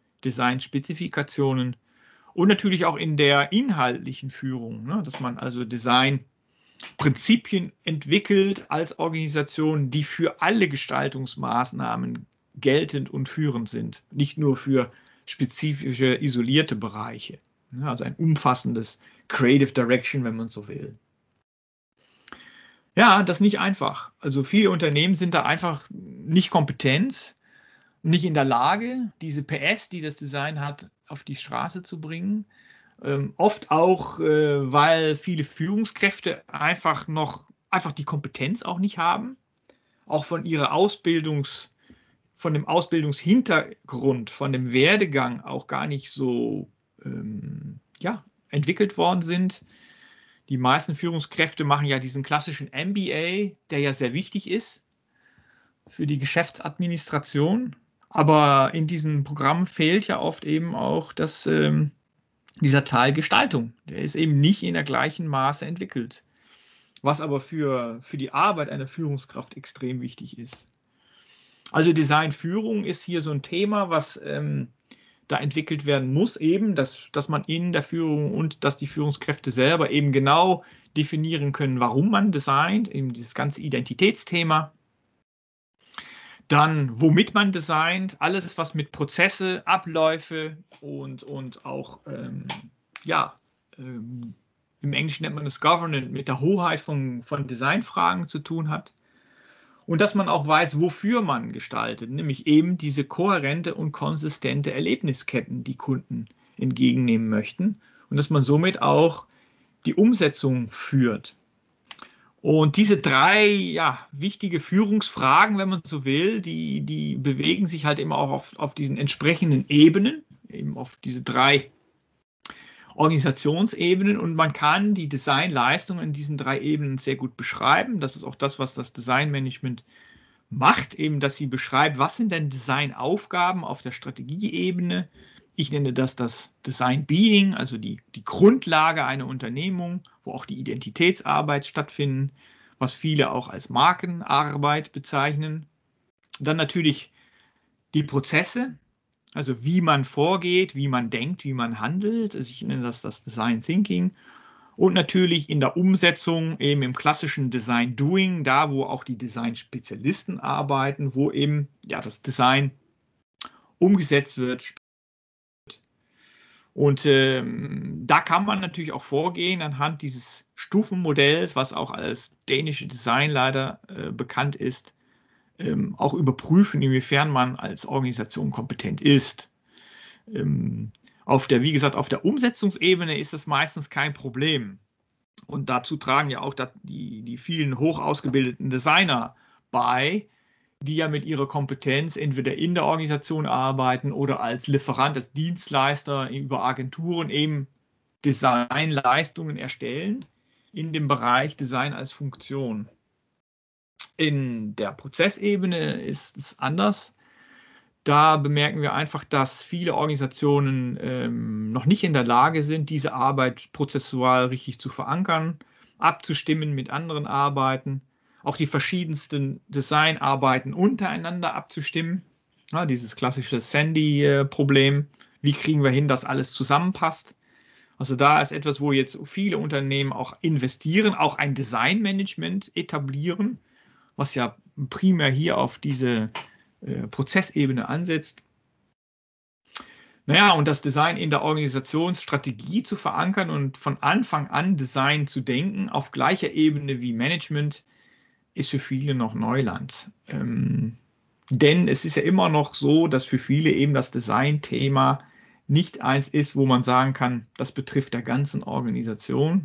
Designspezifikationen und natürlich auch in der inhaltlichen Führung, ne, dass man also Design Prinzipien entwickelt als Organisation, die für alle Gestaltungsmaßnahmen geltend und führend sind, nicht nur für spezifische isolierte Bereiche. Also ein umfassendes Creative Direction, wenn man so will. Ja, das ist nicht einfach. Also viele Unternehmen sind da einfach nicht kompetent, nicht in der Lage, diese P S, die das Design hat, auf die Straße zu bringen. Ähm, oft auch, äh, weil viele Führungskräfte einfach noch einfach die Kompetenz auch nicht haben, auch von ihrer Ausbildungs, von dem Ausbildungshintergrund, von dem Werdegang auch gar nicht so ähm, ja, entwickelt worden sind. Die meisten Führungskräfte machen ja diesen klassischen M B A, der ja sehr wichtig ist für die Geschäftsadministration. Aber in diesem Programm fehlt ja oft eben auch das, ähm, dieser Teil Gestaltung. Der ist eben nicht in der gleichen Maße entwickelt. Was aber für, für die Arbeit einer Führungskraft extrem wichtig ist. Also Designführung ist hier so ein Thema, was ähm, da entwickelt werden muss, eben, dass, dass man in der Führung und dass die Führungskräfte selber eben genau definieren können, warum man designt, eben dieses ganze Identitätsthema. Dann, womit man designt, alles, was mit Prozesse, Abläufe und, und auch, ähm, ja, ähm, im Englischen nennt man das Governance, mit der Hoheit von, von Designfragen zu tun hat. Und dass man auch weiß, wofür man gestaltet, nämlich eben diese kohärente und konsistente Erlebnisketten, die Kunden entgegennehmen möchten. Und dass man somit auch die Umsetzung führt. Und diese drei ja, wichtige Führungsfragen, wenn man so will, die, die bewegen sich halt immer auch auf, auf diesen entsprechenden Ebenen, eben auf diese drei Organisationsebenen, und man kann die Designleistungen in diesen drei Ebenen sehr gut beschreiben. Das ist auch das, was das Designmanagement macht, eben, dass sie beschreibt, was sind denn Designaufgaben auf der Strategieebene. Ich nenne das das Design Being, also die, die Grundlage einer Unternehmung, wo auch die Identitätsarbeit stattfindet, was viele auch als Markenarbeit bezeichnen. Dann natürlich die Prozesse, also wie man vorgeht, wie man denkt, wie man handelt. Also ich nenne das das Design Thinking. Und natürlich in der Umsetzung, eben im klassischen Design Doing, da wo auch die Design-Spezialisten arbeiten, wo eben ja, das Design umgesetzt wird. Und ähm, da kann man natürlich auch vorgehen anhand dieses Stufenmodells, was auch als dänische Design leider äh, bekannt ist, ähm, auch überprüfen, inwiefern man als Organisation kompetent ist. Ähm, auf der, wie gesagt, auf der Umsetzungsebene ist das meistens kein Problem. Und dazu tragen ja auch die, die vielen hoch ausgebildeten Designer bei, die ja mit ihrer Kompetenz entweder in der Organisation arbeiten oder als Lieferant, als Dienstleister über Agenturen eben Designleistungen erstellen in dem Bereich Design als Funktion. In der Prozessebene ist es anders. Da bemerken wir einfach, dass viele Organisationen ähm, noch nicht in der Lage sind, diese Arbeit prozessual richtig zu verankern, abzustimmen mit anderen Arbeiten, auch die verschiedensten Designarbeiten untereinander abzustimmen. Ja, dieses klassische Sandy-Problem. Wie kriegen wir hin, dass alles zusammenpasst? Also da ist etwas, wo jetzt viele Unternehmen auch investieren, auch ein Designmanagement etablieren, was ja primär hier auf diese äh, Prozessebene ansetzt. Naja, und das Design in der Organisationsstrategie zu verankern und von Anfang an Design zu denken, auf gleicher Ebene wie Management, ist für viele noch Neuland. Ähm, denn es ist ja immer noch so, dass für viele eben das Design-Thema nicht eins ist, wo man sagen kann, das betrifft der ganzen Organisation.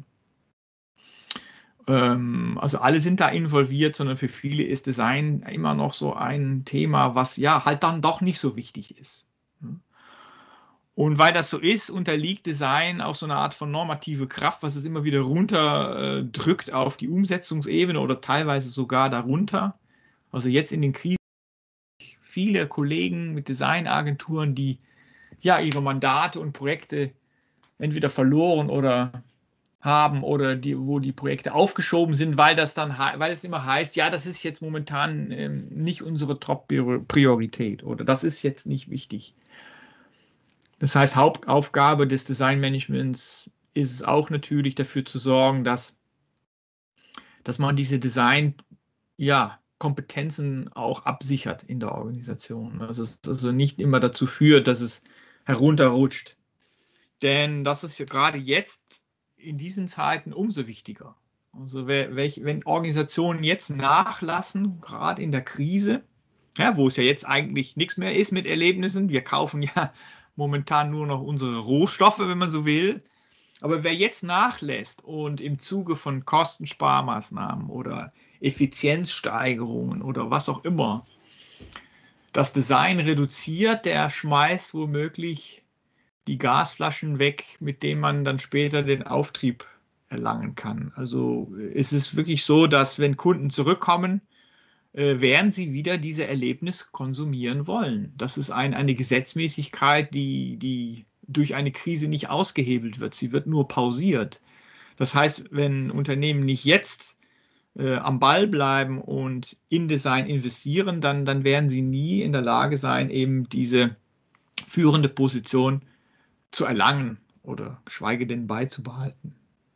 Ähm, also alle sind da involviert, sondern für viele ist Design immer noch so ein Thema, was ja halt dann doch nicht so wichtig ist. Und weil das so ist, unterliegt Design auch so eine Art von normative Kraft, was es immer wieder runterdrückt auf die Umsetzungsebene oder teilweise sogar darunter. Also jetzt in den Krisen viele Kollegen mit Designagenturen, die ja ihre Mandate und Projekte entweder verloren oder haben oder die, wo die Projekte aufgeschoben sind, weil das dann, weil es immer heißt, ja, das ist jetzt momentan ähm, nicht unsere Top-Priorität oder das ist jetzt nicht wichtig. Das heißt, Hauptaufgabe des Designmanagements ist es auch natürlich dafür zu sorgen, dass dass man diese Design, ja, Kompetenzen auch absichert in der Organisation. Dass es also nicht immer dazu führt, dass es herunterrutscht. Denn das ist ja gerade jetzt in diesen Zeiten umso wichtiger. Also welch, wenn Organisationen jetzt nachlassen, gerade in der Krise, ja, wo es ja jetzt eigentlich nichts mehr ist mit Erlebnissen, wir kaufen ja momentan nur noch unsere Rohstoffe, wenn man so will. Aber wer jetzt nachlässt und im Zuge von Kostensparmaßnahmen oder Effizienzsteigerungen oder was auch immer das Design reduziert, der schmeißt womöglich die Gasflaschen weg, mit denen man dann später den Auftrieb erlangen kann. Also es ist wirklich so, dass wenn Kunden zurückkommen, äh, werden sie wieder diese Erlebnis konsumieren wollen. Das ist ein, eine Gesetzmäßigkeit, die, die durch eine Krise nicht ausgehebelt wird. Sie wird nur pausiert. Das heißt, wenn Unternehmen nicht jetzt äh, am Ball bleiben und in Design investieren, dann, dann werden sie nie in der Lage sein, eben diese führende Position zu erlangen oder geschweige denn beizubehalten.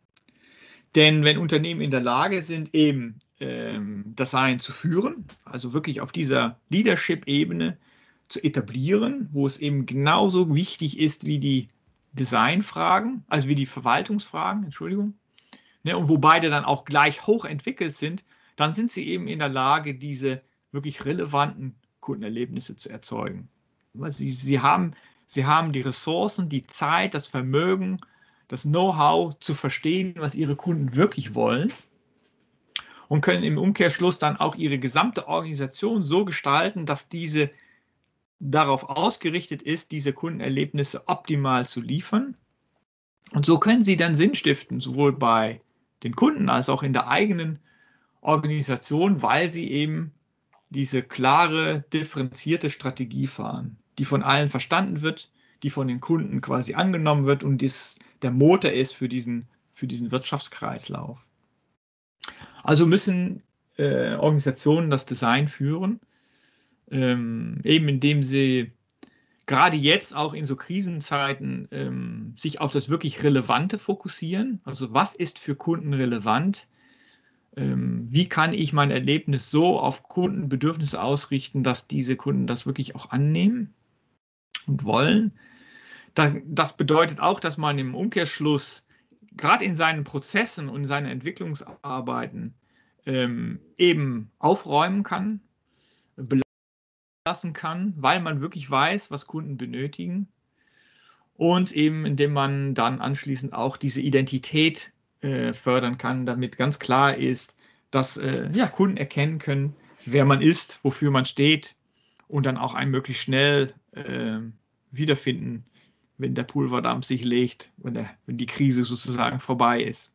Denn wenn Unternehmen in der Lage sind, eben ähm, Design zu führen, also wirklich auf dieser Leadership-Ebene zu etablieren, wo es eben genauso wichtig ist wie die Designfragen, also wie die Verwaltungsfragen, Entschuldigung, ne, und wo beide dann auch gleich hoch entwickelt sind, dann sind sie eben in der Lage, diese wirklich relevanten Kundenerlebnisse zu erzeugen. Sie, sie, haben, sie haben die Ressourcen, die Zeit, das Vermögen, das Know-how zu verstehen, was ihre Kunden wirklich wollen und können im Umkehrschluss dann auch ihre gesamte Organisation so gestalten, dass diese darauf ausgerichtet ist, diese Kundenerlebnisse optimal zu liefern. Und so können sie dann Sinn stiften, sowohl bei den Kunden als auch in der eigenen Organisation, weil sie eben diese klare, differenzierte Strategie fahren, die von allen verstanden wird, die von den Kunden quasi angenommen wird und dies der Motor ist für diesen, für diesen Wirtschaftskreislauf. Also müssen äh, Organisationen das Design führen, ähm, eben indem sie gerade jetzt auch in so Krisenzeiten ähm, sich auf das wirklich Relevante fokussieren. Also was ist für Kunden relevant? Ähm, wie kann ich mein Erlebnis so auf Kundenbedürfnisse ausrichten, dass diese Kunden das wirklich auch annehmen und wollen? Da, das bedeutet auch, dass man im Umkehrschluss gerade in seinen Prozessen und seinen Entwicklungsarbeiten ähm, eben aufräumen kann, belassen kann, weil man wirklich weiß, was Kunden benötigen. Und eben, indem man dann anschließend auch diese Identität äh, fördern kann, damit ganz klar ist, dass äh, ja, Kunden erkennen können, wer man ist, wofür man steht und dann auch einen möglichst schnell äh, wiederfinden, wenn der Pulverdampf sich legt, wenn, der, wenn die Krise sozusagen vorbei ist.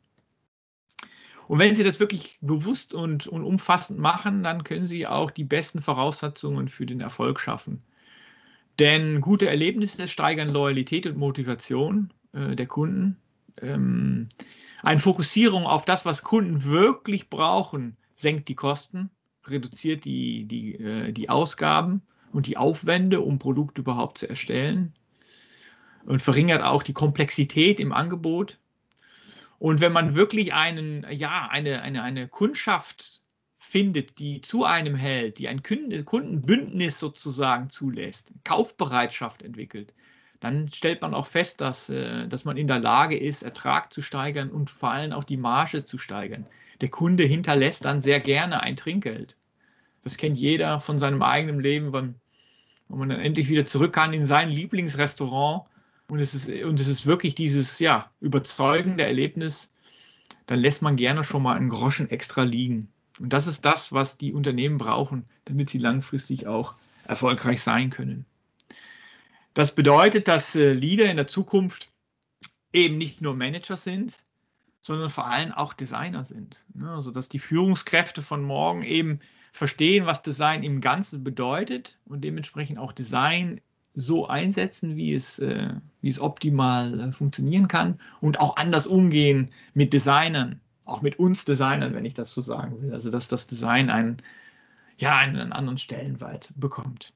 Und wenn Sie das wirklich bewusst und, und umfassend machen, dann können Sie auch die besten Voraussetzungen für den Erfolg schaffen. Denn gute Erlebnisse steigern Loyalität und Motivation äh, der Kunden. Ähm, eine Fokussierung auf das, was Kunden wirklich brauchen, senkt die Kosten, reduziert die, die, äh, die Ausgaben und die Aufwände, um Produkte überhaupt zu erstellen und verringert auch die Komplexität im Angebot. Und wenn man wirklich einen, ja, eine, eine, eine Kundschaft findet, die zu einem hält, die ein Kundenbündnis sozusagen zulässt, Kaufbereitschaft entwickelt, dann stellt man auch fest, dass, dass man in der Lage ist, Ertrag zu steigern und vor allem auch die Marge zu steigern. Der Kunde hinterlässt dann sehr gerne ein Trinkgeld. Das kennt jeder von seinem eigenen Leben, wenn, wenn man dann endlich wieder zurück kann in sein Lieblingsrestaurant und es ist, und es ist wirklich dieses ja, überzeugende Erlebnis, dann lässt man gerne schon mal einen Groschen extra liegen. Und das ist das, was die Unternehmen brauchen, damit sie langfristig auch erfolgreich sein können. Das bedeutet, dass äh, Leader in der Zukunft eben nicht nur Manager sind, sondern vor allem auch Designer sind. Ne? Also dass die Führungskräfte von morgen eben verstehen, was Design im Ganzen bedeutet und dementsprechend auch Design so einsetzen, wie es, äh, wie es optimal äh, funktionieren kann und auch anders umgehen mit Designern, auch mit uns Designern, wenn ich das so sagen will. Also dass das Design einen, ja, einen anderen Stellenwert bekommt.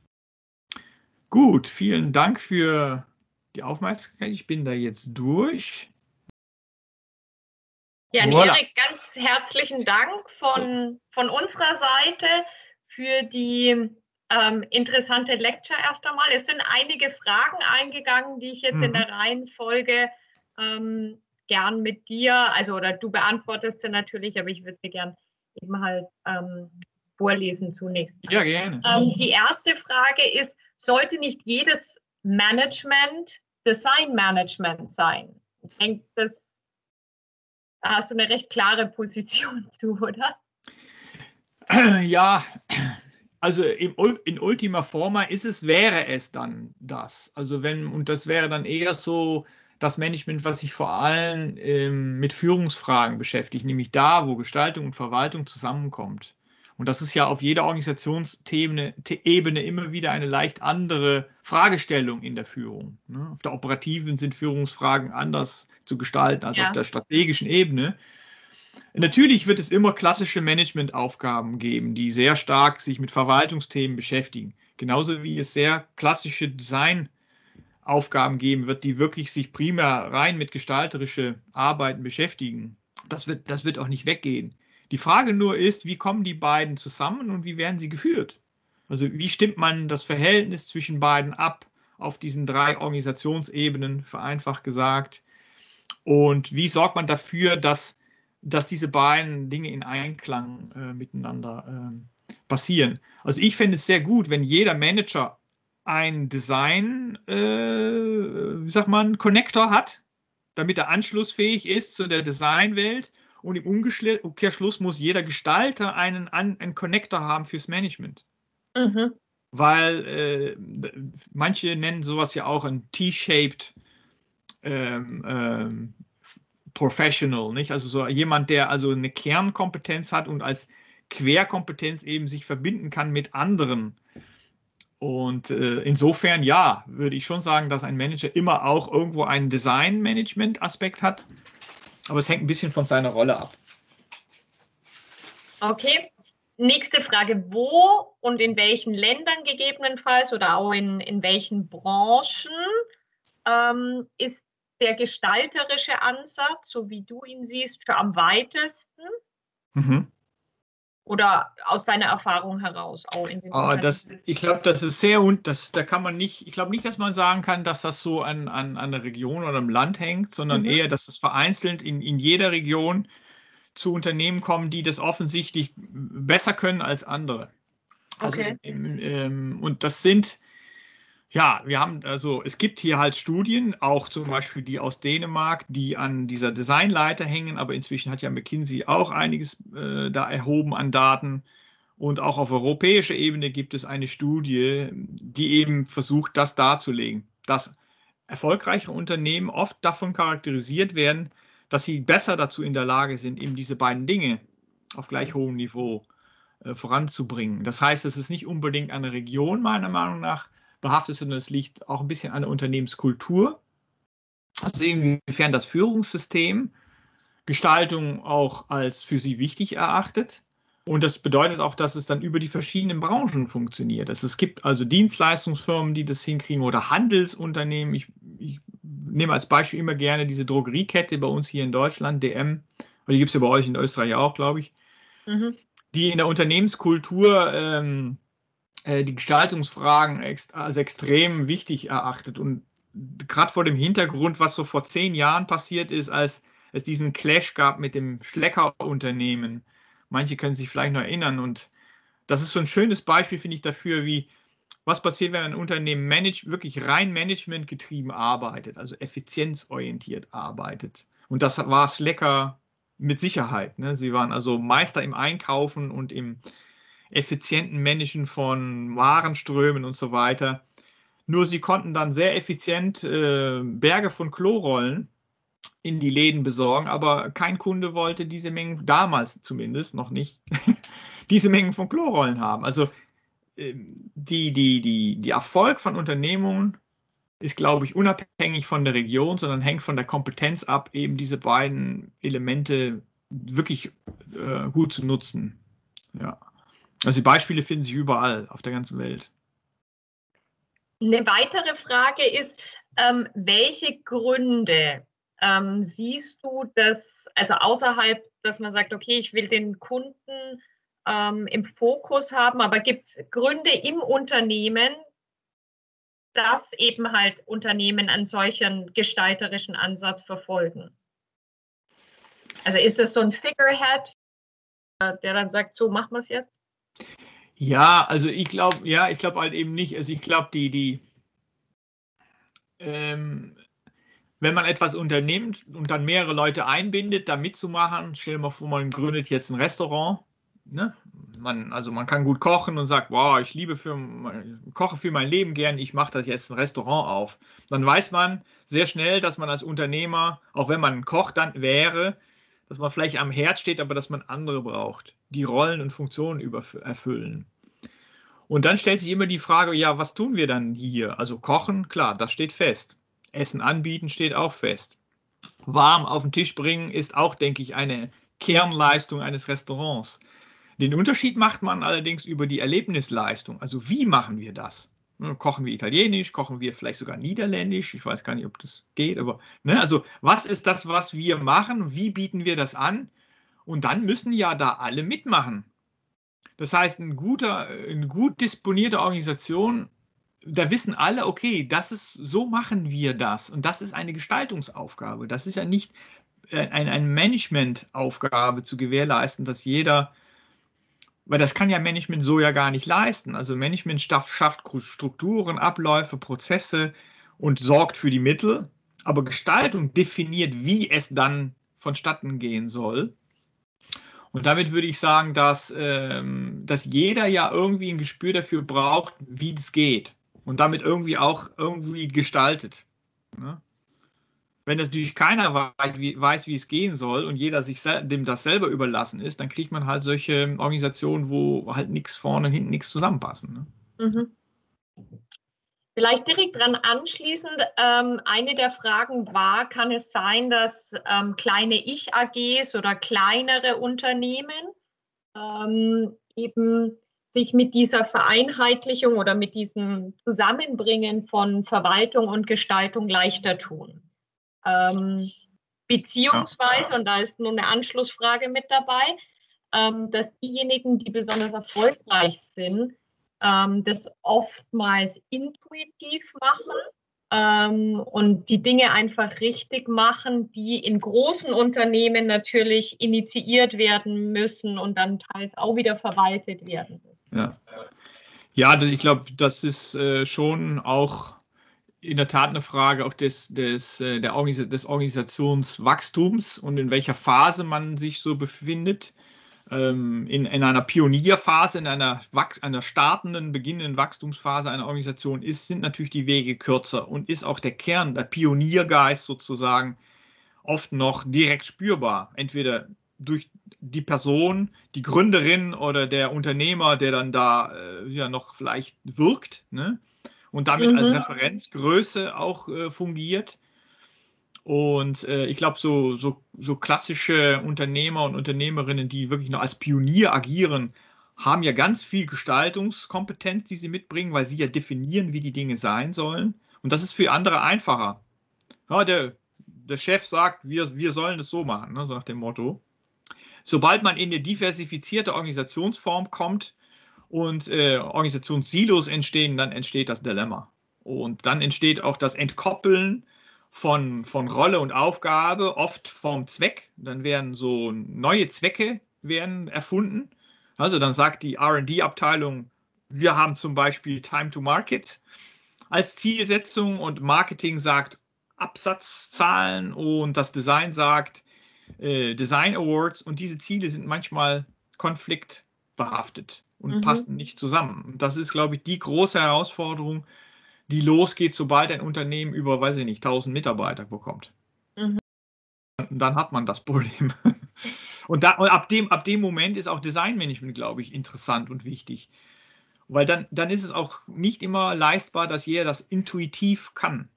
Gut, vielen Dank für die Aufmerksamkeit. Ich bin da jetzt durch. Ja, Voilà. Erik, ganz herzlichen Dank von, von unserer Seite für die ähm, interessante Lecture erst einmal. Es sind einige Fragen eingegangen, die ich jetzt Mhm. in der Reihenfolge ähm, gern mit dir, also oder du beantwortest sie natürlich, aber ich würde sie gern eben halt ähm, vorlesen zunächst. Ja, gerne. Ähm, die erste Frage ist, sollte nicht jedes Management Design Management sein? Ich denke, das da hast du eine recht klare Position zu, oder? Ja, also im, in Ultima Forma ist es, wäre es dann das. Also wenn, und das wäre dann eher so das Management, was sich vor allem ähm, mit Führungsfragen beschäftigt, nämlich da, wo Gestaltung und Verwaltung zusammenkommt. Und das ist ja auf jeder Organisationsebene Ebene immer wieder eine leicht andere Fragestellung in der Führung. Ne? Auf der operativen sind Führungsfragen anders zu gestalten als Ja. auf der strategischen Ebene. Natürlich wird es immer klassische Managementaufgaben geben, die sehr stark sich mit Verwaltungsthemen beschäftigen. Genauso wie es sehr klassische Designaufgaben geben wird, die wirklich sich primär rein mit gestalterischen Arbeiten beschäftigen. Das wird, das wird auch nicht weggehen. Die Frage nur ist, wie kommen die beiden zusammen und wie werden sie geführt? Also wie stimmt man das Verhältnis zwischen beiden ab auf diesen drei Organisationsebenen, vereinfacht gesagt? Und wie sorgt man dafür, dass dass diese beiden Dinge in Einklang äh, miteinander äh, passieren. Also ich finde es sehr gut, wenn jeder Manager ein Design, äh, wie sagt man, Connector hat, damit er anschlussfähig ist zu der Designwelt, und im Umkehrschluss muss jeder Gestalter einen, einen Connector haben fürs Management. Mhm. Weil äh, manche nennen sowas ja auch ein T-shaped ähm, ähm, Professional, nicht? Also so jemand, der also eine Kernkompetenz hat und als Querkompetenz eben sich verbinden kann mit anderen. Und äh, insofern, ja, würde ich schon sagen, dass ein Manager immer auch irgendwo einen Design-Management-Aspekt hat. Aber es hängt ein bisschen von seiner Rolle ab. Okay. Nächste Frage. Wo und in welchen Ländern gegebenenfalls oder auch in, in welchen Branchen ähm, ist der gestalterische Ansatz, so wie du ihn siehst, für am weitesten? Mhm. Oder aus deiner Erfahrung heraus auch in den Ah, das, ich glaube, das ist sehr und das, da kann man nicht, ich glaube nicht, dass man sagen kann, dass das so an, an, an einer Region oder einem Land hängt, sondern Mhm. eher, dass es vereinzelt in, in jeder Region zu Unternehmen kommen, die das offensichtlich besser können als andere. Also Okay. im, im, ähm, und das sind, ja, wir haben, also es gibt hier halt Studien, auch zum Beispiel die aus Dänemark, die an dieser Designleiter hängen, aber inzwischen hat ja McKinsey auch einiges äh, da erhoben an Daten. Und auch auf europäischer Ebene gibt es eine Studie, die eben versucht, das darzulegen, dass erfolgreiche Unternehmen oft davon charakterisiert werden, dass sie besser dazu in der Lage sind, eben diese beiden Dinge auf gleich hohem Niveau äh, voranzubringen. Das heißt, es ist nicht unbedingt eine Region meiner Meinung nach behaftet, sondern es liegt auch ein bisschen an der Unternehmenskultur. Also inwiefern das Führungssystem Gestaltung auch als für sie wichtig erachtet. Und das bedeutet auch, dass es dann über die verschiedenen Branchen funktioniert. Also es gibt also Dienstleistungsfirmen, die das hinkriegen, oder Handelsunternehmen. Ich, ich nehme als Beispiel immer gerne diese Drogeriekette bei uns hier in Deutschland, D M, und die gibt es ja bei euch in Österreich auch, glaube ich, Mhm. die in der Unternehmenskultur ähm, äh, die Gestaltungsfragen ext als extrem wichtig erachtet. Und gerade vor dem Hintergrund, was so vor zehn Jahren passiert ist, als es diesen Clash gab mit dem Schlecker-Unternehmen. Manche können sich vielleicht noch erinnern. Und das ist so ein schönes Beispiel, finde ich, dafür, wie was passiert, wenn ein Unternehmen manage, wirklich rein managementgetrieben arbeitet, also effizienzorientiert arbeitet. Und das war Schlecker mit Sicherheit. Ne? Sie waren also Meister im Einkaufen und im effizienten Managen von Warenströmen und so weiter. Nur sie konnten dann sehr effizient äh, Berge von Klorollen in die Läden besorgen, aber kein Kunde wollte diese Mengen, damals zumindest noch nicht, diese Mengen von Klorollen haben. Also äh, die, die, die, die Erfolg von Unternehmungen ist, glaube ich, unabhängig von der Region, sondern hängt von der Kompetenz ab, eben diese beiden Elemente wirklich äh, gut zu nutzen. Ja. Also die Beispiele finden sich überall auf der ganzen Welt. Eine weitere Frage ist, ähm, welche Gründe Ähm, siehst du das, also außerhalb, dass man sagt, okay, ich will den Kunden ähm, im Fokus haben, aber gibt es Gründe im Unternehmen, dass eben halt Unternehmen einen solchen gestalterischen Ansatz verfolgen? Also ist das so ein Figurehead, der dann sagt, so machen wir es jetzt? Ja, also ich glaube, ja, ich glaube halt eben nicht. Also ich glaube, die, die, ähm, wenn man etwas unternimmt und dann mehrere Leute einbindet, da mitzumachen, stell dir mal vor, man gründet jetzt ein Restaurant. Ne? Man, also man kann gut kochen und sagt, wow, ich liebe für, koche für mein Leben gern, ich mache das jetzt ein Restaurant auf. Dann weiß man sehr schnell, dass man als Unternehmer, auch wenn man ein Koch dann wäre, dass man vielleicht am Herd steht, aber dass man andere braucht, die Rollen und Funktionen erfüllen. Und dann stellt sich immer die Frage, ja, was tun wir dann hier? Also kochen, klar, das steht fest. Essen anbieten steht auch fest. Warm auf den Tisch bringen ist auch, denke ich, eine Kernleistung eines Restaurants. Den Unterschied macht man allerdings über die Erlebnisleistung. Also wie machen wir das? Kochen wir italienisch, kochen wir vielleicht sogar niederländisch? Ich weiß gar nicht, ob das geht, aber ne, also was ist das, was wir machen? Wie bieten wir das an? Und dann müssen ja da alle mitmachen. Das heißt, ein guter, eine gut disponierte Organisation, da wissen alle, okay, das ist, so machen wir das. Und das ist eine Gestaltungsaufgabe. Das ist ja nicht eine, eine Managementaufgabe zu gewährleisten, dass jeder, weil das kann ja Management so ja gar nicht leisten. Also Management schafft Strukturen, Abläufe, Prozesse und sorgt für die Mittel. Aber Gestaltung definiert, wie es dann vonstatten gehen soll. Und damit würde ich sagen, dass, ähm, dass jeder ja irgendwie ein Gespür dafür braucht, wie es geht. Und damit irgendwie auch irgendwie gestaltet. Ne? Wenn natürlich keiner weiß wie, weiß, wie es gehen soll und jeder sich dem das selber überlassen ist, dann kriegt man halt solche Organisationen, wo halt nichts vorne und hinten nichts zusammenpassen. Ne? Mhm. Vielleicht direkt dran anschließend, ähm, eine der Fragen war, kann es sein, dass ähm, kleine Ich-A Gs oder kleinere Unternehmen ähm, eben sich mit dieser Vereinheitlichung oder mit diesem Zusammenbringen von Verwaltung und Gestaltung leichter tun? Ähm, beziehungsweise, und da ist nun eine Anschlussfrage mit dabei, ähm, dass diejenigen, die besonders erfolgreich sind, ähm, das oftmals intuitiv machen ähm, und die Dinge einfach richtig machen, die in großen Unternehmen natürlich initiiert werden müssen und dann teils auch wieder verwaltet werden müssen. Ja, ja, ich glaube, das ist äh, schon auch in der Tat eine Frage auch des, des, äh, der Organis des Organisationswachstums und in welcher Phase man sich so befindet. In, in einer Pionierphase, in einer, einer startenden, beginnenden Wachstumsphase einer Organisation ist, sind natürlich die Wege kürzer und ist auch der Kern, der Pioniergeist sozusagen oft noch direkt spürbar. Entweder durch die Person, die Gründerin oder der Unternehmer, der dann da äh, ja noch vielleicht wirkt, ne? Und damit mhm. als Referenzgröße auch äh, fungiert. Und äh, ich glaube, so, so, so klassische Unternehmer und Unternehmerinnen, die wirklich noch als Pionier agieren, haben ja ganz viel Gestaltungskompetenz, die sie mitbringen, weil sie ja definieren, wie die Dinge sein sollen. Und das ist für andere einfacher. Ja, der, der Chef sagt, wir, wir sollen es so machen, ne, so nach dem Motto. Sobald man in eine diversifizierte Organisationsform kommt und äh, Organisationssilos entstehen, dann entsteht das Dilemma. Und dann entsteht auch das Entkoppeln von, von Rolle und Aufgabe, oft vom Zweck. Dann werden so neue Zwecke werden erfunden. Also dann sagt die R und D-Abteilung, wir haben zum Beispiel Time to Market als Zielsetzung und Marketing sagt Absatzzahlen und das Design sagt äh, Design Awards und diese Ziele sind manchmal konfliktbehaftet und mhm. passen nicht zusammen. Und das ist, glaube ich, die große Herausforderung, die losgeht, sobald ein Unternehmen über, weiß ich nicht, tausend Mitarbeiter bekommt. Mhm. Und dann hat man das Problem. Und, da, und ab, dem, ab dem Moment ist auch Designmanagement, glaube ich, interessant und wichtig. Weil dann, dann ist es auch nicht immer leistbar, dass jeder das intuitiv kann.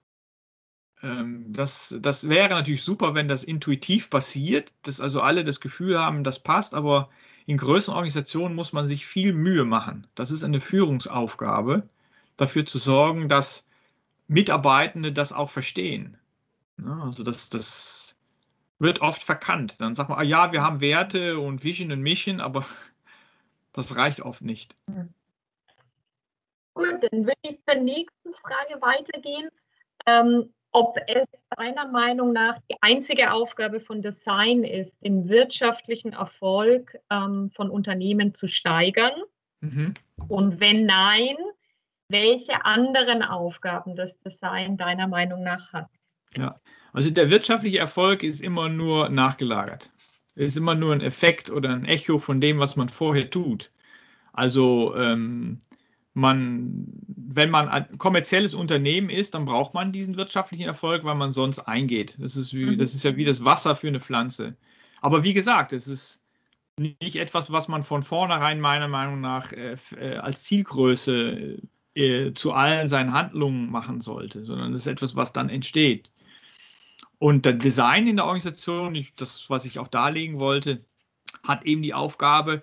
Ähm, das, das wäre natürlich super, wenn das intuitiv passiert, dass also alle das Gefühl haben, das passt, aber in größeren Organisationen muss man sich viel Mühe machen. Das ist eine Führungsaufgabe, dafür zu sorgen, dass Mitarbeitende das auch verstehen. Ja, also das, das wird oft verkannt. Dann sagt man, ah ja, wir haben Werte und Vision und Mission, aber das reicht oft nicht. Gut, dann würde ich zur nächsten Frage weitergehen. Ähm, ob es deiner Meinung nach die einzige Aufgabe von Design ist, den wirtschaftlichen Erfolg ähm, von Unternehmen zu steigern? Mhm. Und wenn nein, welche anderen Aufgaben das Design deiner Meinung nach hat? Ja, also der wirtschaftliche Erfolg ist immer nur nachgelagert. Ist immer nur ein Effekt oder ein Echo von dem, was man vorher tut. Also ähm, man, wenn man ein kommerzielles Unternehmen ist, dann braucht man diesen wirtschaftlichen Erfolg, weil man sonst eingeht. Das ist wie, das ist ja wie das Wasser für eine Pflanze. Aber wie gesagt, es ist nicht etwas, was man von vornherein meiner Meinung nach äh, äh, als Zielgröße äh, zu allen seinen Handlungen machen sollte, sondern es ist etwas, was dann entsteht. Und das Design in der Organisation, ich, das, was ich auch darlegen wollte, hat eben die Aufgabe,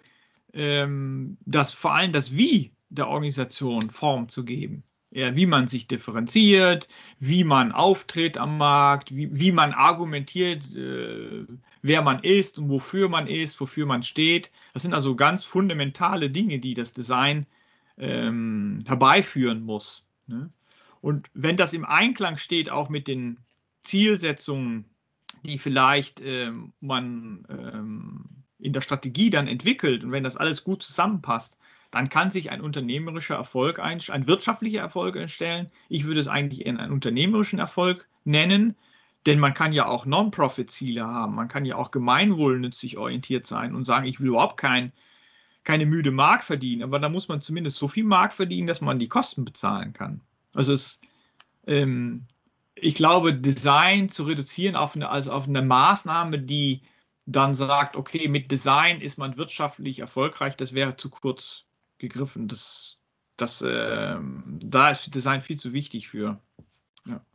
ähm, das vor allem das Wie der Organisation Form zu geben. Ja, wie man sich differenziert, wie man auftritt am Markt, wie, wie man argumentiert, äh, wer man ist und wofür man ist, wofür man steht. Das sind also ganz fundamentale Dinge, die das Design ähm, herbeiführen muss. Ne? Und wenn das im Einklang steht, auch mit den Zielsetzungen, die vielleicht ähm, man ähm, in der Strategie dann entwickelt und wenn das alles gut zusammenpasst, dann kann sich ein unternehmerischer Erfolg, ein, ein wirtschaftlicher Erfolg entstellen. Ich würde es eigentlich eher einen unternehmerischen Erfolg nennen, denn man kann ja auch Non-Profit-Ziele haben. Man kann ja auch gemeinwohlnützig orientiert sein und sagen, ich will überhaupt kein, keine müde Mark verdienen, aber da muss man zumindest so viel Mark verdienen, dass man die Kosten bezahlen kann. Also es ähm, ich glaube, Design zu reduzieren auf eine, also auf eine Maßnahme, die dann sagt, okay, mit Design ist man wirtschaftlich erfolgreich, das wäre zu kurz gegriffen. Das, das, äh, da ist Design viel zu wichtig für. Ja.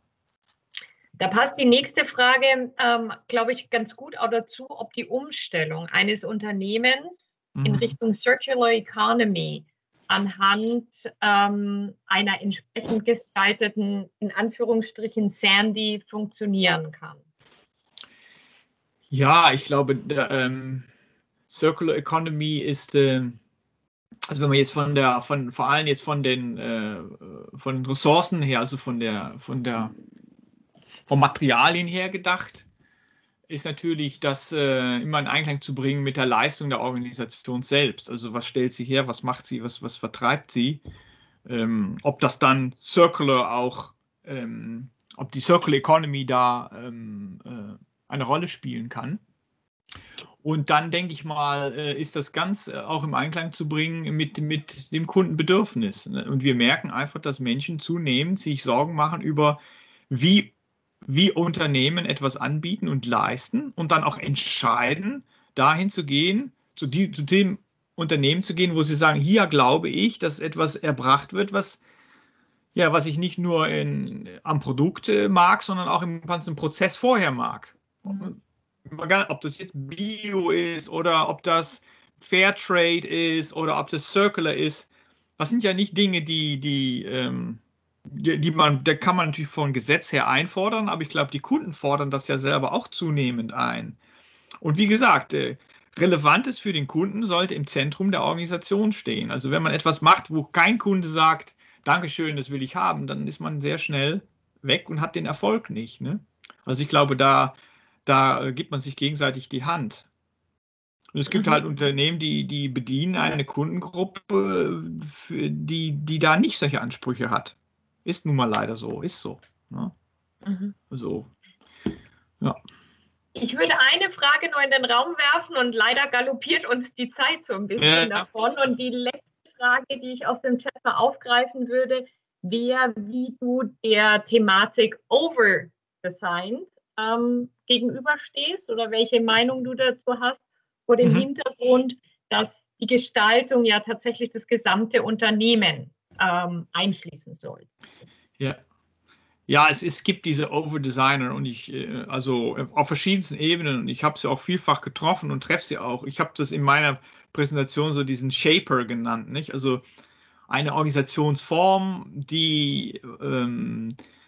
Da passt die nächste Frage, ähm, glaube ich, ganz gut auch dazu, ob die Umstellung eines Unternehmens mhm. in Richtung Circular Economy anhand ähm, einer entsprechend gestalteten, in Anführungsstrichen, Sandy funktionieren kann. Ja, ich glaube, der, ähm, Circular Economy ist, äh, also wenn man jetzt von der, von vor allem jetzt von den, äh, von den Ressourcen her, also von der, von der, von Materialien her gedacht, ist natürlich das äh, immer in Einklang zu bringen mit der Leistung der Organisation selbst. Also was stellt sie her, was macht sie, was, was vertreibt sie? Ähm, ob das dann Circular auch, ähm, ob die Circular Economy da ähm, äh, eine Rolle spielen kann. Und dann denke ich mal, äh, ist das ganz äh, auch im Einklang zu bringen mit, mit dem Kundenbedürfnis. Ne? Und wir merken einfach, dass Menschen zunehmend sich Sorgen machen über, wie wie Unternehmen etwas anbieten und leisten und dann auch entscheiden, dahin zu gehen, zu, die, zu dem Unternehmen zu gehen, wo sie sagen, hier glaube ich, dass etwas erbracht wird, was, ja, was ich nicht nur in, am Produkt äh, mag, sondern auch im ganzen Prozess vorher mag. Mhm. Ob das jetzt Bio ist oder ob das Fairtrade ist oder ob das Circular ist, das sind ja nicht Dinge, die, die ähm, Die, die man, da kann man natürlich von Gesetz her einfordern, aber ich glaube, die Kunden fordern das ja selber auch zunehmend ein. Und wie gesagt, äh, Relevantes für den Kunden sollte im Zentrum der Organisation stehen. Also wenn man etwas macht, wo kein Kunde sagt, Dankeschön, das will ich haben, dann ist man sehr schnell weg und hat den Erfolg nicht. Ne? Also ich glaube, da, da gibt man sich gegenseitig die Hand. Und es gibt mhm. halt Unternehmen, die, die bedienen eine Kundengruppe, die, die da nicht solche Ansprüche hat. Ist nun mal leider so, ist so. Ne? Mhm. So. Ja. Ich würde eine Frage nur in den Raum werfen und leider galoppiert uns die Zeit so ein bisschen ja. davon. Und die letzte Frage, die ich aus dem Chat mal aufgreifen würde, wäre, wie du der Thematik Overdesigned ähm, gegenüberstehst oder welche Meinung du dazu hast, vor dem mhm. Hintergrund, dass die Gestaltung ja tatsächlich das gesamte Unternehmen ähm, einschließen soll. Ja. Ja, es, es gibt diese Overdesigner und ich, also auf verschiedensten Ebenen und ich habe sie auch vielfach getroffen und treffe sie auch. Ich habe das in meiner Präsentation so diesen Shaper genannt, nicht? Also eine Organisationsform, die ähm,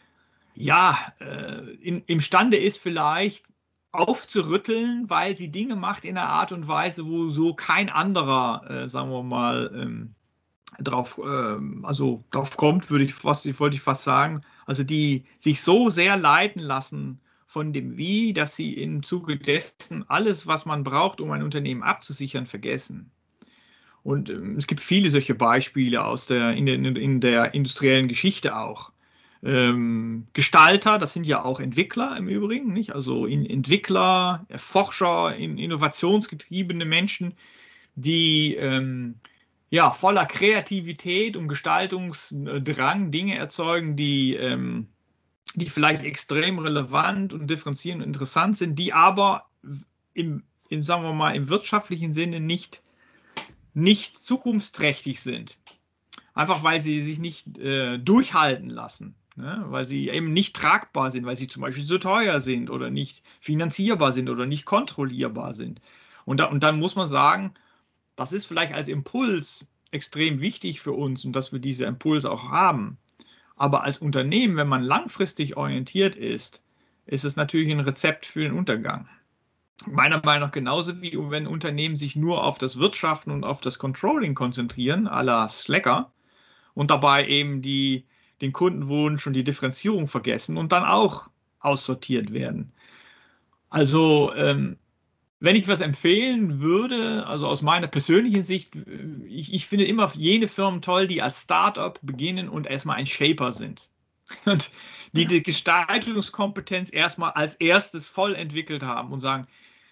ja, äh, in, imstande ist vielleicht aufzurütteln, weil sie Dinge macht in einer Art und Weise, wo so kein anderer, äh, sagen wir mal, ähm, drauf, ähm, also drauf kommt, würde ich fast, wollte ich fast sagen. Also die sich so sehr leiten lassen von dem Wie, dass sie im Zuge dessen alles, was man braucht, um ein Unternehmen abzusichern, vergessen. Und ähm, es gibt viele solche Beispiele aus der, in der, in der industriellen Geschichte auch. Ähm, Gestalter, das sind ja auch Entwickler im Übrigen, nicht? Also in, Entwickler, Forscher, in, innovationsgetriebene Menschen, die ähm, ja, voller Kreativität und Gestaltungsdrang Dinge erzeugen, die, ähm, die vielleicht extrem relevant und differenzierend und interessant sind, die aber im, im, sagen wir mal, im wirtschaftlichen Sinne nicht, nicht zukunftsträchtig sind. Einfach weil sie sich nicht äh, durchhalten lassen. Ne? Weil sie eben nicht tragbar sind, weil sie zum Beispiel zu teuer sind oder nicht finanzierbar sind oder nicht kontrollierbar sind. Und, da, und dann muss man sagen, das ist vielleicht als Impuls extrem wichtig für uns und dass wir diese Impulse auch haben. Aber als Unternehmen, wenn man langfristig orientiert ist, ist es natürlich ein Rezept für den Untergang. Meiner Meinung nach genauso wie wenn Unternehmen sich nur auf das Wirtschaften und auf das Controlling konzentrieren, à la Slacker, und dabei eben die, den Kundenwunsch und die Differenzierung vergessen und dann auch aussortiert werden. Also ähm, wenn ich was empfehlen würde, also aus meiner persönlichen Sicht, ich, ich finde immer jene Firmen toll, die als Startup beginnen und erstmal ein Shaper sind. Und die die Gestaltungskompetenz erstmal als erstes voll entwickelt haben und sagen,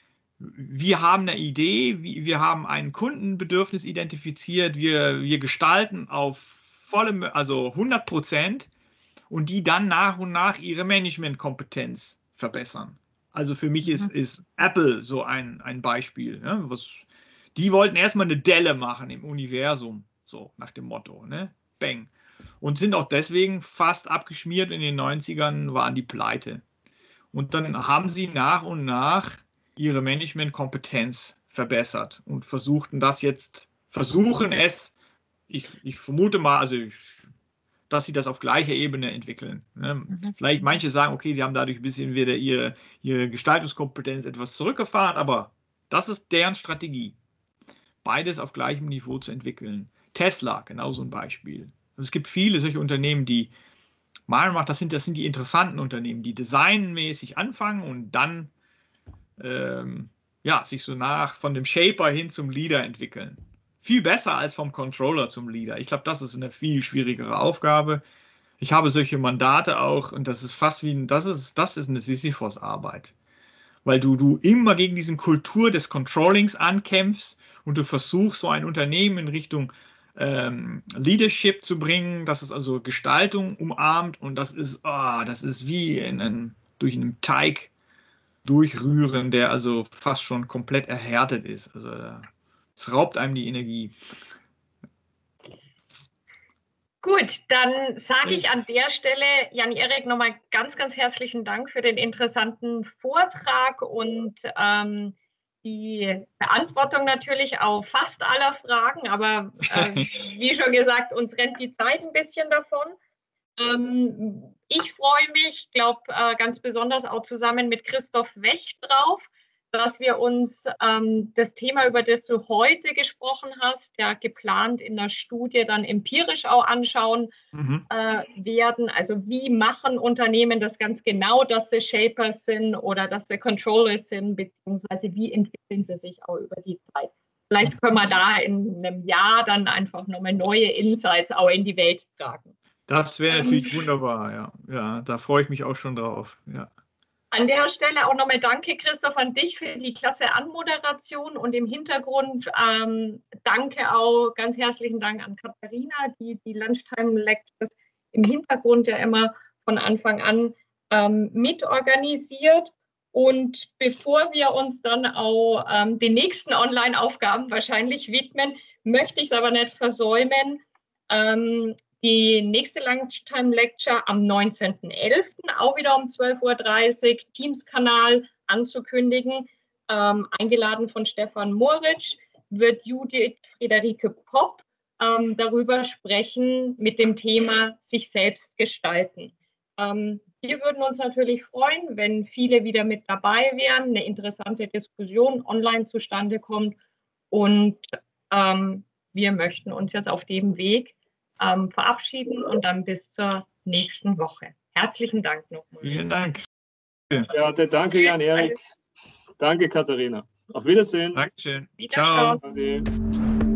wir haben eine Idee, wir haben ein Kundenbedürfnis identifiziert, wir, wir gestalten auf vollem, also hundert Prozent und die dann nach und nach ihre Managementkompetenz verbessern. Also für mich ist, ist Apple so ein, ein Beispiel. Ne? Was, die wollten erstmal eine Delle machen im Universum, so nach dem Motto. Ne? Bang. Und sind auch deswegen fast abgeschmiert. In den neunzigern waren die pleite. Und dann haben sie nach und nach ihre Managementkompetenz verbessert und versuchten das jetzt, versuchen es, ich, ich vermute mal, also ich, dass sie das auf gleicher Ebene entwickeln. Ne? Mhm. Vielleicht manche sagen, okay, sie haben dadurch ein bisschen wieder ihre, ihre Gestaltungskompetenz etwas zurückgefahren, aber das ist deren Strategie, beides auf gleichem Niveau zu entwickeln. Tesla, genauso ein Beispiel. Also es gibt viele solche Unternehmen, die meiner Meinung nach, das sind, das sind die interessanten Unternehmen, die designmäßig anfangen und dann ähm, ja, sich so nach von dem Shaper hin zum Leader entwickeln. Viel besser als vom Controller zum Leader. Ich glaube, das ist eine viel schwierigere Aufgabe. Ich habe solche Mandate auch und das ist fast wie ein, das ist, das ist eine Sisyphos-Arbeit. Weil du, du immer gegen diesen Kultur des Controllings ankämpfst und du versuchst, so ein Unternehmen in Richtung ähm, Leadership zu bringen, dass es also Gestaltung umarmt und das ist, oh, das ist wie in einem, durch einen Teig durchrühren, der also fast schon komplett erhärtet ist. Also es raubt einem die Energie. Gut, dann sage ich an der Stelle, Jan-Erik, nochmal ganz, ganz herzlichen Dank für den interessanten Vortrag und ähm, die Beantwortung natürlich auf fast aller Fragen, aber äh, wie schon gesagt, uns rennt die Zeit ein bisschen davon. Ähm, ich freue mich, glaube äh, ganz besonders auch zusammen mit Christoph Wecht drauf, dass wir uns ähm, das Thema, über das du heute gesprochen hast, ja geplant in der Studie dann empirisch auch anschauen mhm. äh, werden. Also wie machen Unternehmen das ganz genau, dass sie Shapers sind oder dass sie Controllers sind, beziehungsweise wie entwickeln sie sich auch über die Zeit. Vielleicht können wir da in einem Jahr dann einfach nochmal neue Insights auch in die Welt tragen. Das wäre natürlich wunderbar, ja. Ja, da freue ich mich auch schon drauf. Ja. An der Stelle auch nochmal danke, Christoph, an dich für die klasse Anmoderation und im Hintergrund ähm, danke auch, ganz herzlichen Dank an Katharina, die die Lunchtime Lectures im Hintergrund ja immer von Anfang an ähm, mitorganisiert. Und bevor wir uns dann auch ähm, den nächsten Online-Aufgaben wahrscheinlich widmen, möchte ich es aber nicht versäumen, ähm, die nächste Lunchtime Lecture am neunzehnten elften auch wieder um zwölf Uhr dreißig, Teams-Kanal anzukündigen. Ähm, eingeladen von Stefan Moritz wird Judith Friederike Popp ähm, darüber sprechen mit dem Thema sich selbst gestalten. Ähm, wir würden uns natürlich freuen, wenn viele wieder mit dabei wären, eine interessante Diskussion online zustande kommt. Und ähm, wir möchten uns jetzt auf dem Weg ähm, verabschieden und dann bis zur nächsten Woche. Herzlichen Dank nochmal. Vielen Dank. Ja, danke, Jan-Erik. Danke, Katharina. Auf Wiedersehen. Dankeschön. Wiederschauen. Ciao. Ade.